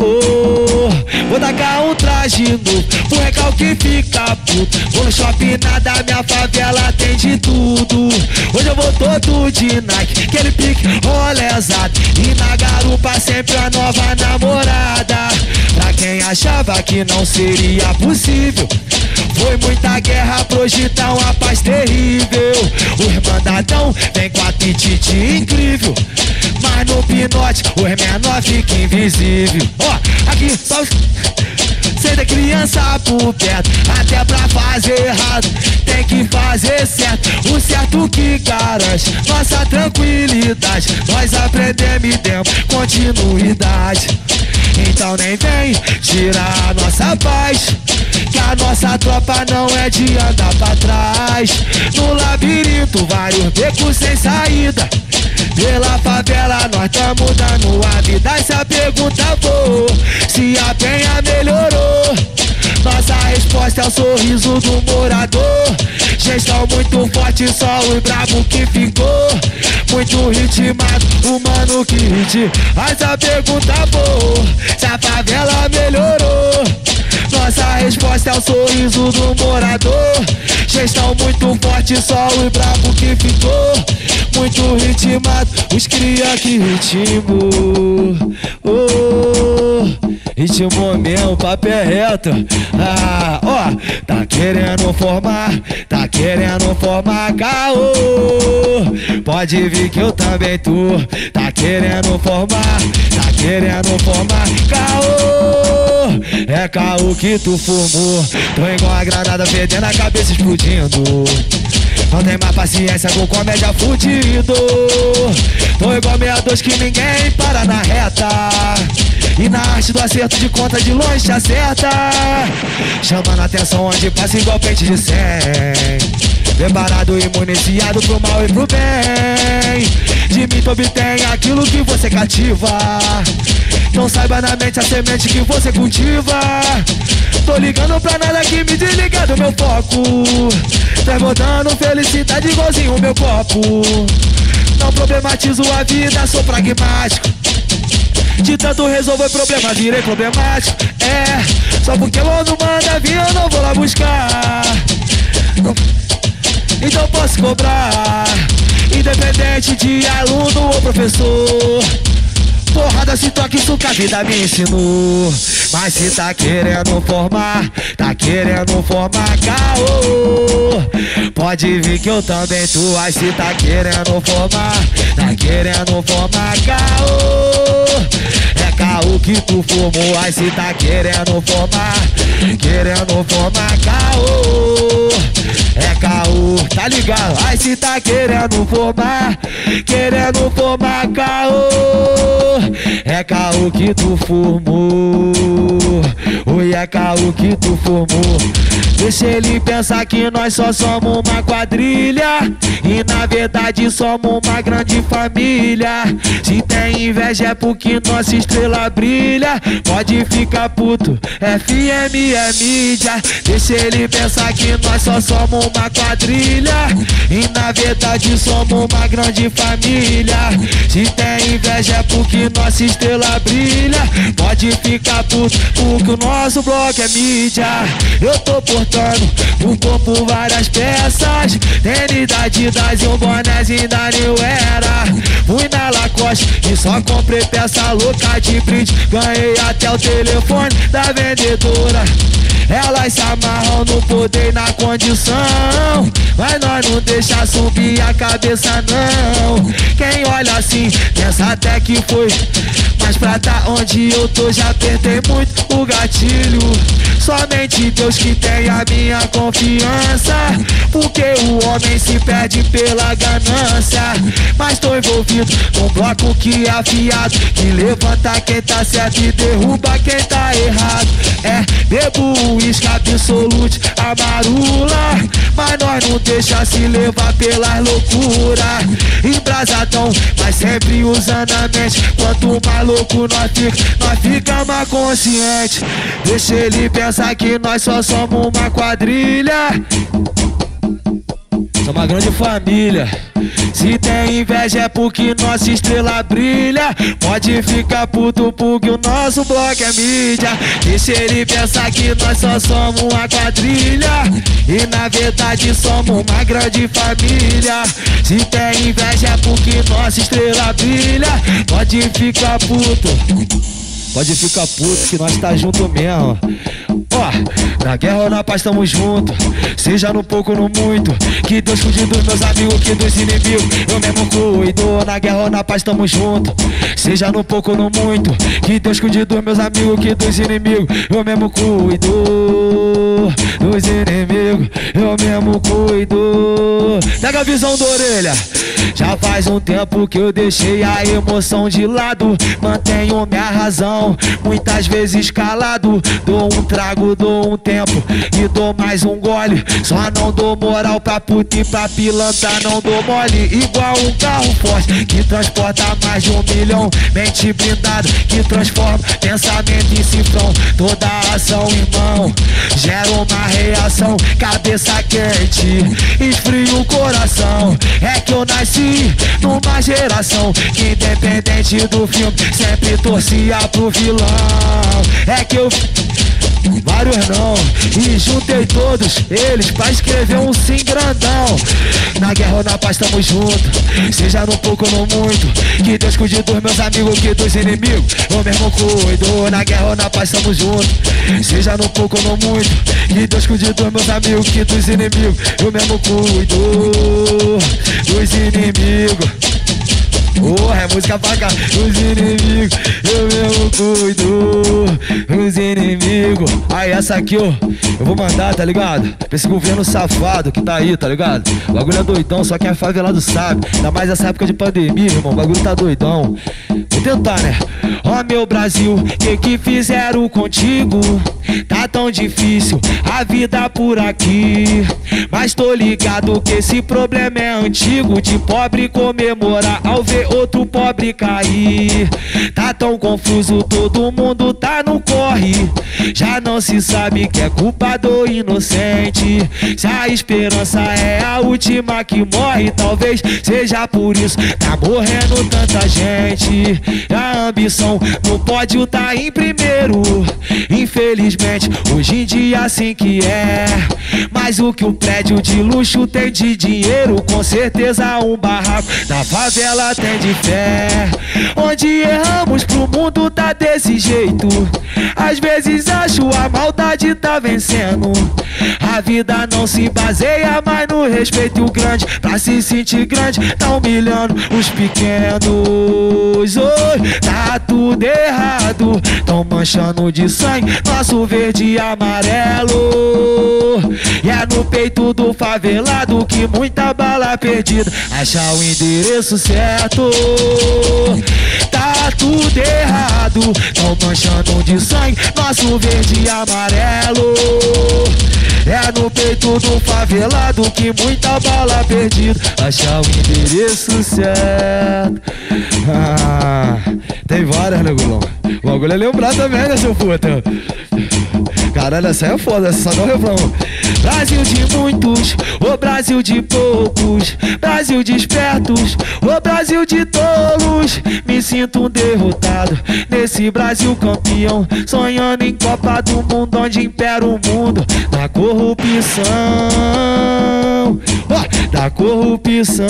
Vou tacar um traje novo pro recalque fica puto. Vou no shopping nada, minha favela tem de tudo. Hoje eu vou todo de Nike, aquele pique rolezado, e na garupa sempre a nova namorada. Pra quem achava que não seria possível, foi muita guerra pra hoje tá uma paz terrível. O irmandadão vem com apetite incrível, mas no pinote o menor fica invisível. Ó, aqui só cê tem criança por perto, até pra fazer errado tem que fazer certo. O certo que garante nossa tranquilidade, nós aprendemos e demos continuidade. Então nem vem tirar a nossa paz, que a nossa tropa não é de andar pra trás. No labirinto, vários becos sem saída, pela favela nós tamo dando a vida. E se a pergunta for se a penha melhorou, nossa resposta é o sorriso do morador. Gestão muito forte, só o brabo que ficou muito ritmado, o mano que ritma. Mas a pergunta for se a favela melhorou, nossa resposta é o sorriso do morador. Gestão muito forte, só o brabo que ficou muito ritmado, os cria que ritmou. Ritmou mesmo, papo é reto. Tá querendo formar caô. Pode vir que eu também tô. Tá querendo formar caô. É caô que tu formou. Tô igual a granada fedendo, a cabeça explodindo. Não tem mais paciência com comédia fudido. Tô igual 62 que ninguém para na reta, e na arte do acerto de conta de longe te acerta, chamando a atenção onde passa igual pente de 100. Preparado e municiado pro mal e pro bem, de mim tu obtém aquilo que você cativa. Não saiba na mente a semente que você cultiva. Tô ligando pra nada que me desliga do meu foco, transbordando felicidade igualzinho o meu copo. Não problematizo a vida, sou pragmático, de tanto resolver problema virei problemático. Só porque o mundo manda vir eu não vou lá buscar, então posso cobrar, independente de aluno ou professor. Porrada se toca, isso que a vida me ensinou. Mas se tá querendo formar caô, pode vir que eu também tô. Aí se tá querendo formar caô, é caô que tu formou. Aí se tá querendo formar caô, é caô, tá ligado? Aí se tá querendo formar caô, é caô que tu formou. Oi, é caô que tu formou. Deixa ele pensar que nós só somos uma quadrilha, e na verdade somos uma grande família. Se tem inveja é porque nossa estrela brilha. Pode ficar puto, FM é mídia. Deixa ele pensar que nós só somos uma quadrilha, e na verdade somos uma grande família. Se tem inveja é porque nossa estrela estrela brilha. Pode ficar puto, porque o nosso bloco é mídia. Eu tô portando no corpo várias peças, tênis da Adidas e um bonézinho da New Era. Fui na Lacoste e só comprei peça louca de brinde. Ganhei até o telefone da vendedora. Elas se amarram no poder e na condição, mas nós não deixa subir a cabeça não. Quem olha assim pensa até que foi, mas pra tá onde eu tô já apertei muito o gatilho. Somente Deus que tem a minha confiança, porque o homem se perde pela ganância. Mas tô envolvido num bloco que é afiado, que levanta quem tá certo e derruba quem tá errado. É, bebo uísque Absolute, a marula, mas nós não deixa se levar pelas loucuras. Embrasadão, mas sempre usando a mente. Quanto mais louco nós fica mais consciente. Deixa ele pensar que nós só somos uma quadrilha, somos uma grande família. Se tem inveja é porque nossa estrela brilha. Pode ficar puto porque o nosso bloco é mídia. Deixa ele pensar que nós só somos uma quadrilha, e na verdade somos uma grande família. Se tem inveja é porque nossa estrela brilha. Pode ficar puto que nós tá junto mesmo. Ó, na guerra ou na paz tamo junto, seja no pouco ou no muito. Que Deus cuide dos meus amigos, que dos inimigos eu mesmo cuido. Na guerra ou na paz tamo junto, seja no pouco ou no muito. Que Deus cuide dos meus amigos, que dos inimigos eu mesmo cuido. Dos inimigos eu mesmo cuido. Pega a visão da orelha. Já faz um tempo que eu deixei a emoção de lado, mantenho minha razão, muitas vezes calado. Dou um trago, dou um tempo e dou mais um gole. Só não dou moral pra puta e pra pilantra não dou mole. Igual um carro forte que transporta mais de 1 milhão, mente blindada que transforma pensamento em cifrão. Toda ação, irmão, gera uma reação, cabeça quente, esfria o coração. É que eu nasci numa geração que, independente do filme, sempre torcia pro vilão. É que eu vários não, e juntei todos eles pra escrever um sim grandão. Na guerra ou na paz tamo junto, seja no pouco ou no muito. Que Deus cuide dos meus amigos, que dos inimigos eu mesmo cuido. Na guerra ou na paz tamo junto, seja no pouco ou no muito. Que Deus cuide dos meus amigos, que dos inimigos eu mesmo cuido. Dos inimigos, porra, é música pra cá. Os inimigos eu mesmo cuido. Os inimigos. Aí essa aqui, ó, eu vou mandar, tá ligado? Pra esse governo safado que tá aí, tá ligado? O bagulho é doidão, só quem é favelado sabe. Ainda mais essa época de pandemia, irmão, o bagulho tá doidão. Vou tentar, né? Ó meu Brasil, que fizeram contigo? Tá tão difícil a vida por aqui, mas tô ligado que esse problema é antigo, de pobre comemorar ao ver outro pobre cair. Tá tão confuso, todo mundo tá no corre, já não se sabe que é culpado ou inocente. Se a esperança é a última que morre, talvez seja por isso tá morrendo tanta gente. A ambição no pódio tá em primeiro, infelizmente hoje em dia assim que é. Mas o que o prédio de luxo tem de dinheiro, com certeza um barraco na favela tem de fé. Onde erramos pro mundo tá desse jeito, às vezes acho a maldade tá vencendo. A vida não se baseia mais no respeito, e o grande pra se sentir grande tá humilhando os pequenos. Oi, tá tudo errado, tão manchando de sangue nosso verde e amarelo. E é no peito do favelado que muita bala perdida acha o endereço certo. Tá tudo errado, tão manchando de sangue nosso verde e amarelo. É no peito do favelado que muita bala perdida acha o endereço certo. Tem várias, né, Gulão? O bagulho é lembrar também, né, seu puta? Caralho, essa é foda, essa só dá o refrão. Brasil de muitos, o Brasil de poucos, Brasil de espertos, o Brasil de tolos. Me sinto um derrotado nesse Brasil campeão, sonhando em Copa do Mundo, onde impera o mundo da corrupção, da corrupção,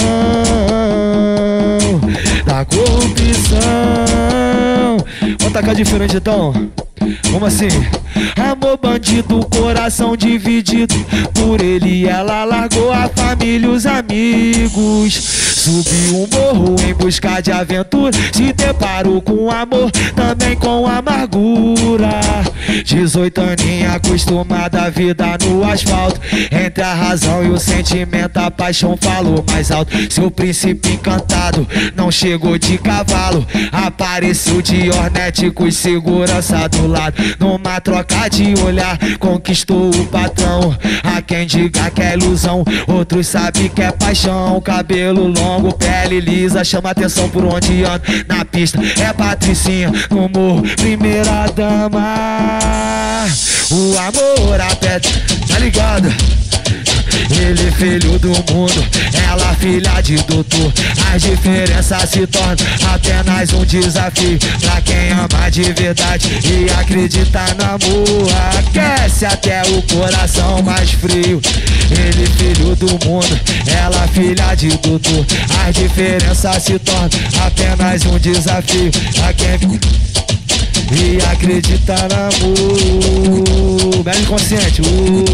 da corrupção. Vamos tacar diferente então. Como assim? Amor bandido, coração dividido. Por ele ela largou a família e os amigos. Subiu um morro em busca de aventura, se deparou com amor, também com amargura. 18 aninha acostumada à vida no asfalto, entre a razão e o sentimento a paixão falou mais alto. Seu príncipe encantado não chegou de cavalo, apareceu de Hornet com segurança do lado. Numa troca de olhar conquistou o patrão. Há quem diga que é ilusão, outros sabem que é paixão. Cabelo longo, pele lisa, chama atenção por onde anda. Na pista é Patricinha, no morro primeira dama. O amor aperta, tá ligado? Ele filho do mundo, ela filha de doutor. As diferenças se tornam apenas um desafio pra quem ama de verdade e acredita no amor. Aquece até o coração mais frio. Ele filho do mundo, ela filha de doutor. As diferenças se tornam apenas um desafio pra quem e acredita no amor. Bem consciente.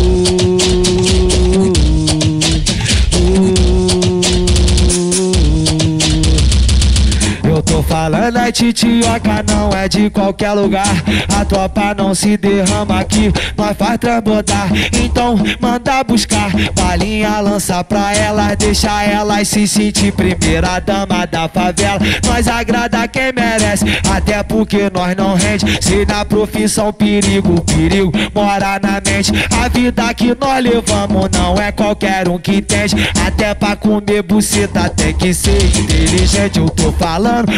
Eu tô falando é titioca, não é de qualquer lugar. A tropa não se derrama aqui, nós faz transbordar. Então manda buscar balinha, lança pra elas, deixa elas se sentir primeira dama da favela. Nós agrada quem merece, até porque nós não rende. Se na profissão perigo, perigo mora na mente. A vida que nós levamos não é qualquer um que entende. Até pra comer buceta tem que ser inteligente. Eu tô falando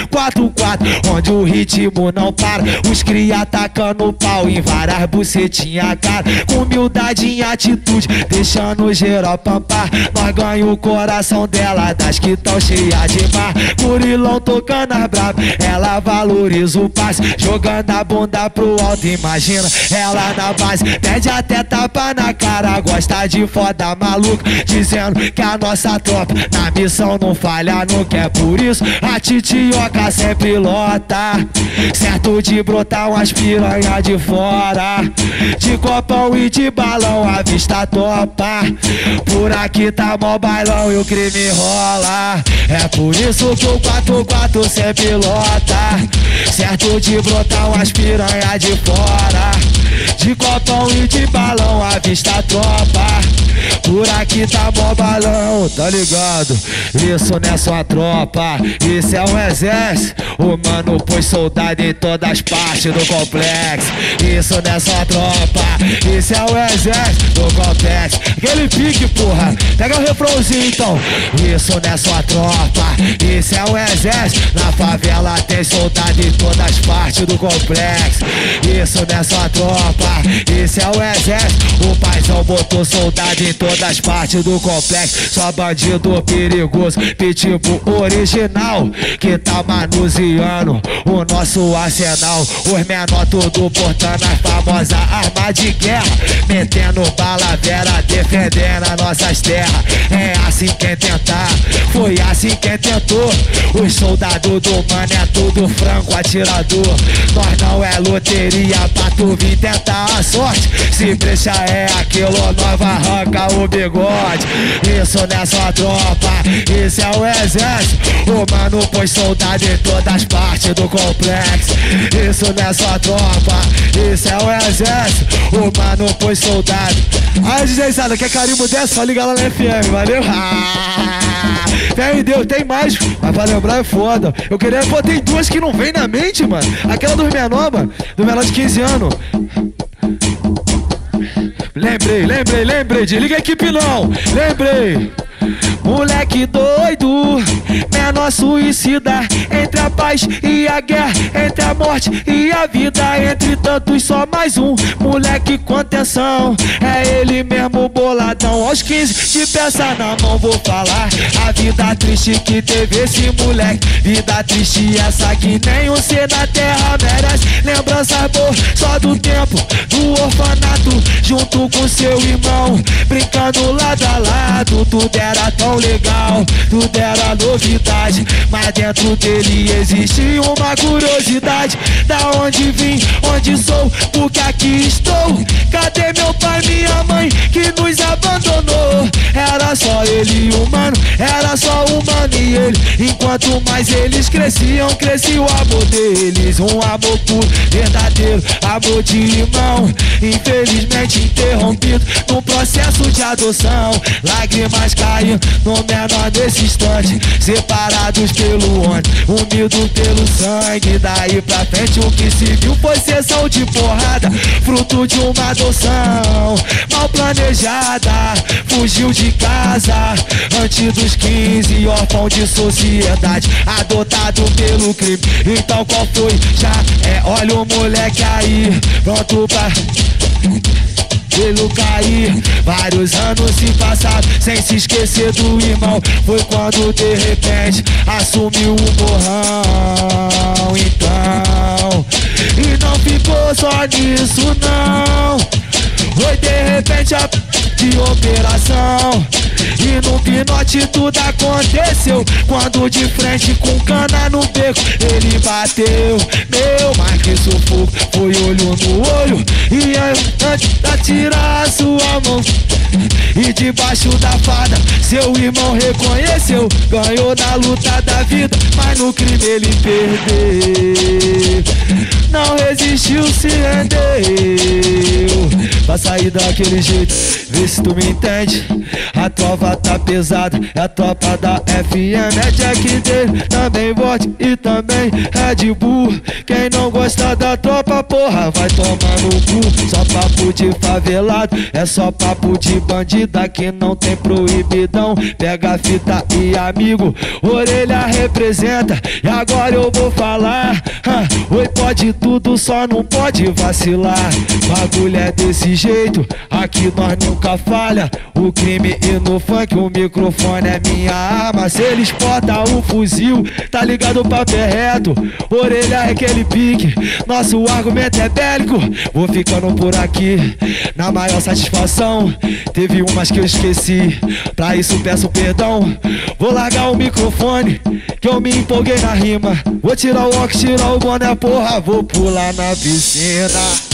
4-4, onde o ritmo não para. Os cria atacando pau em várias bucetinha cara. Com humildade em atitude, deixando geral pampar. Nós ganha o coração dela, das que tão cheia de mar. Murilão tocando as brabas, ela valoriza o passe, jogando a bunda pro alto, imagina ela na base. Pede até tapa na cara, gosta de foda maluca, dizendo que a nossa tropa na missão não falha nunca. É por isso a titioca sempre lota, certo de brotar umas piranha de fora. De copão e de balão a vista topa, por aqui tá mó bailão e o crime rola. É por isso que o 4-4 sempre lota, certo de brotar umas piranha de fora. De copão e de balão a vista tropa, por aqui tá mó balão, tá ligado? Isso não é só tropa, isso é um exército. O mano pôs soldado em todas as partes do complexo. Isso não é só tropa, isso é o exército do complexo. Aquele pique, porra, pega o refrãozinho então. Isso não é só tropa, isso é o exército. Na favela tem soldado em todas as partes do complexo. Isso não é só tropa, isso é o exército. O paizão botou soldado em todas as partes do complexo. Só bandido perigoso, pitbull original, que tá manuseando o nosso arsenal. Os menor tudo portando as famosas armas de guerra, metendo bala vera, defendendo as nossas terras. É assim quem tentar, foi assim quem tentou. Os soldados do mano é tudo franco atirador. Nós não é loteria pra tu vir tentar a sorte. Se brecha é aquilo, nós arranca o bigode. Isso não é só tropa, isso é o exército. O mano pôs soldado em todas as partes do complexo. Isso não é só tropa, isso é o exército. O mano pôs soldado. Aí, DJ, quer carimbo dessa? Só liga lá na FM, valeu? Deu, tem mais, mas pra lembrar é foda. Eu queria, pô, tem duas que não vem na mente, mano. Aquela dos menor, mano, do menor de 15 anos. Lembrei, de liga a equipe não, lembrei. Moleque doido, menor suicida. Entre a paz e a guerra, entre a morte e a vida, entre tantos só mais um moleque com atenção. É ele mesmo boladão, aos 15 de peça na mão. Vou falar a vida triste que teve esse moleque. Vida triste essa que nenhum ser na terra merece. Lembranças boas só do tempo do orfanato, junto com seu irmão, brincando lado a lado. Tudo era tão legal, tudo era novidade, mas dentro dele existe uma curiosidade. Da onde vim, onde sou, porque aqui estou. Cadê meu pai, minha mãe, que nos abandonou? Era só ele humano, era só humano e ele. Enquanto mais eles cresciam, crescia o amor deles. Um amor puro, verdadeiro, amor de irmão, infelizmente interrompido num processo de adoção. Lágrimas caíam no menor nesse instante, separados pelo ódio, unidos pelo sangue. Daí pra frente o que se viu foi sessão de porrada, fruto de uma adoção mal planejada. Fugiu de casa antes dos 15, órfão de sociedade, adotado pelo crime. Então qual foi? Já é, olha o moleque aí, pronto pra vê-lo cair. Vários anos se passaram sem se esquecer do irmão. Foi quando de repente assumiu o borrão. Então, e não ficou só nisso não, foi de repente a de operação. E no pinote tudo aconteceu, quando de frente com cana no beco ele bateu. Meu, mas que sufoco, foi olho no olho. E antes de atirar a sua mão, e debaixo da fada seu irmão reconheceu. Ganhou na luta da vida, mas no crime ele perdeu. Não resistiu, se rendeu. Pra sair daquele jeito, vê se tu me entende. A tropa tá pesada, é a tropa da FM. É Jack dele, também Bot e também Red Bull. Quem não gosta da tropa, porra, vai tomar no cu. Só papo de favelado, é só papo de bandida que não tem proibidão. Pega a fita e amigo, orelha representa. E agora eu vou falar, oi, pode tudo, só não pode vacilar. Bagulho é desse jeito, aqui nós nunca falha. O crime e no funk o microfone é minha arma. Se eles portam um fuzil, tá ligado, o papo é reto, orelha é aquele pique, nosso argumento é bélico. Vou ficando por aqui, na maior satisfação. Teve umas que eu esqueci, pra isso peço perdão. Vou largar o microfone, que eu me empolguei na rima. Vou tirar o óculos, tirar o boné, porra, vou pular na piscina.